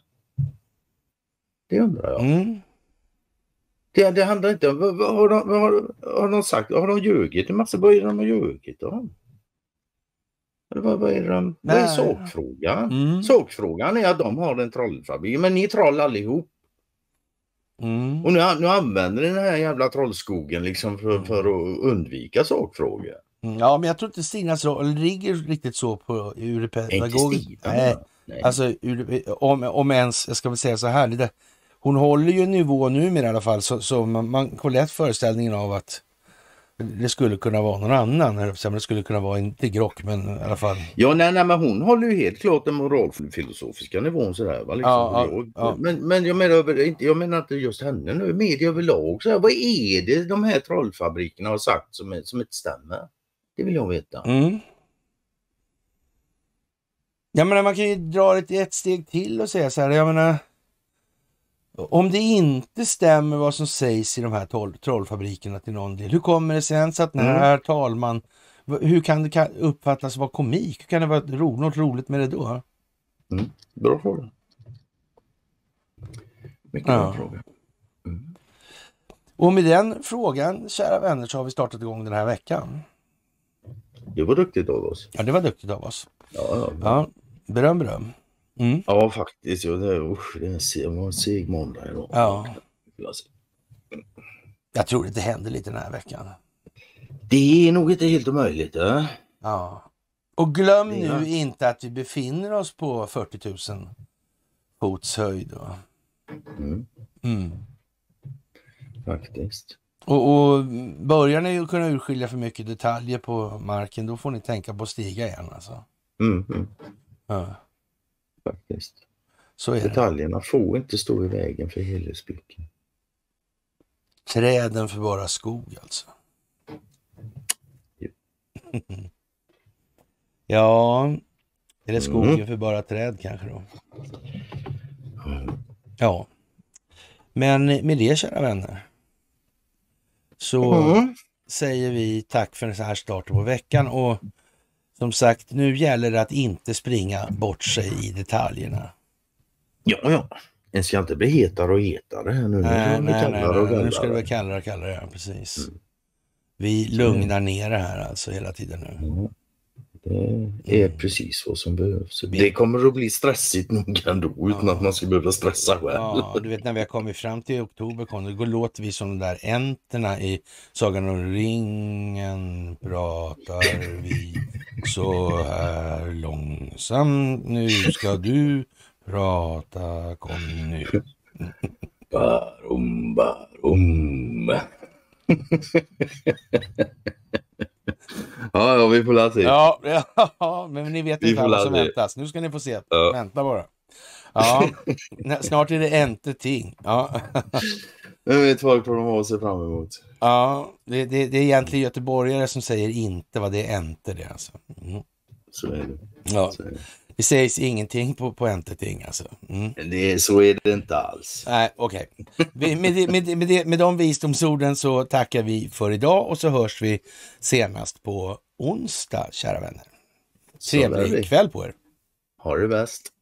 Det undrar jag. Mm. Det, det handlar inte om, vad, vad, har, de, vad har, har de sagt? Har de ljugit? En massa, vad är det de har ljugit om? Vad, vad, är de, vad är sakfrågan? Mm. Sakfrågan är att de har en trollfabrik. Men ni troll allihop. Mm. Och nu, nu använder ni den här jävla trollskogen liksom för, för att undvika sakfrågor. Ja, men jag tror inte Stinas roll ligger riktigt så på ur pedagogik. Nej, nej. Alltså ur, om, om ens, jag ska väl säga så här, det, hon håller ju en nivå nu med i alla fall så, så man, man får lätt föreställningen av att det skulle kunna vara någon annan. Det skulle kunna vara inte Grock, men i alla fall. Ja, nej, nej, men hon håller ju helt klart den moralfilosofiska nivån sådär. Va? Liksom, ja, jag, ja. Men, men jag, menar, jag menar inte just henne nu. Media överlag. Så här, vad är det de här trollfabrikerna har sagt som, är, som inte stämmer? Det vill jag veta. Mm. Jag menar, man kan ju dra ett, ett steg till och säga så här. Jag menar, om det inte stämmer vad som sägs i de här troll, trollfabrikerna till någon del, hur kommer det sen så att den här mm. talman, hur kan det uppfattas vara komik? Hur kan det vara ro, något roligt med det då? Mm. Bra fråga. Mycket ja. bra fråga. Mm. Och med den frågan, kära vänner, så har vi startat igång den här veckan. Det var duktigt av oss. Ja, det var duktigt av oss. Ja, ja, ja. Beröm, beröm. Mm. Ja, faktiskt. Ja, det, usch, det var en seg måndag idag. Ja. Jag tror att det händer lite den här veckan. Det är nog inte helt omöjligt. Ja. ja. Och glöm nu inte att vi befinner oss på fyrtio tusen fots höjd. Mm. Mm. Faktiskt. Och, och börjar ni kunna urskilja för mycket detaljer på marken, då får ni tänka på att stiga igen alltså. Mm, mm. Ja. Faktiskt. Så är Detaljerna det. får inte stå i vägen för helhetsblicken. Träden för bara skog alltså. Ja, eller skogen mm. för bara träd kanske då. Mm. Ja, men med det, kära vänner, så mm. säger vi tack för den här starten på veckan. Och som sagt, nu gäller det att inte springa bort sig i detaljerna. Ja, ja. En ska inte bli hetare och hetare här nu. Nej, nej, nej, nej, nej. Nu ska det bli kallare och kallare, ja, precis. Mm. Vi lugnar ner det här alltså hela tiden nu. Mm. Det är mm. precis vad som behövs. Det kommer att bli stressigt nog ändå utan ja. att man ska behöva stressa själv. Ja, du vet när vi har kommit fram till oktober kom det, då låter vi som de där enterna i Sagan om ringen, pratar vi så här långsamt. Nu ska du prata, kom nu. Barum, barum. Ja, ja, vi får lära sig. Ja, ja, men ni vet inte vad som väntas. Nu ska ni få se. Ja. Vänta bara. Ja, snart är det inte ting. Ja. Jag vet folk vad de har att se fram emot. Ja, det, det, det är egentligen göteborgare som säger inte vad det är inte det alltså. Mm. Så är det. Ja. Så är det. Det sägs ingenting på, på enteting alltså. Mm. Det, så är det inte alls. Nej, okej. Okay. Med, med, med, med, med de visdomsorden så tackar vi för idag och så hörs vi senast på onsdag, kära vänner. Trevlig kväll på er. Ha det bäst.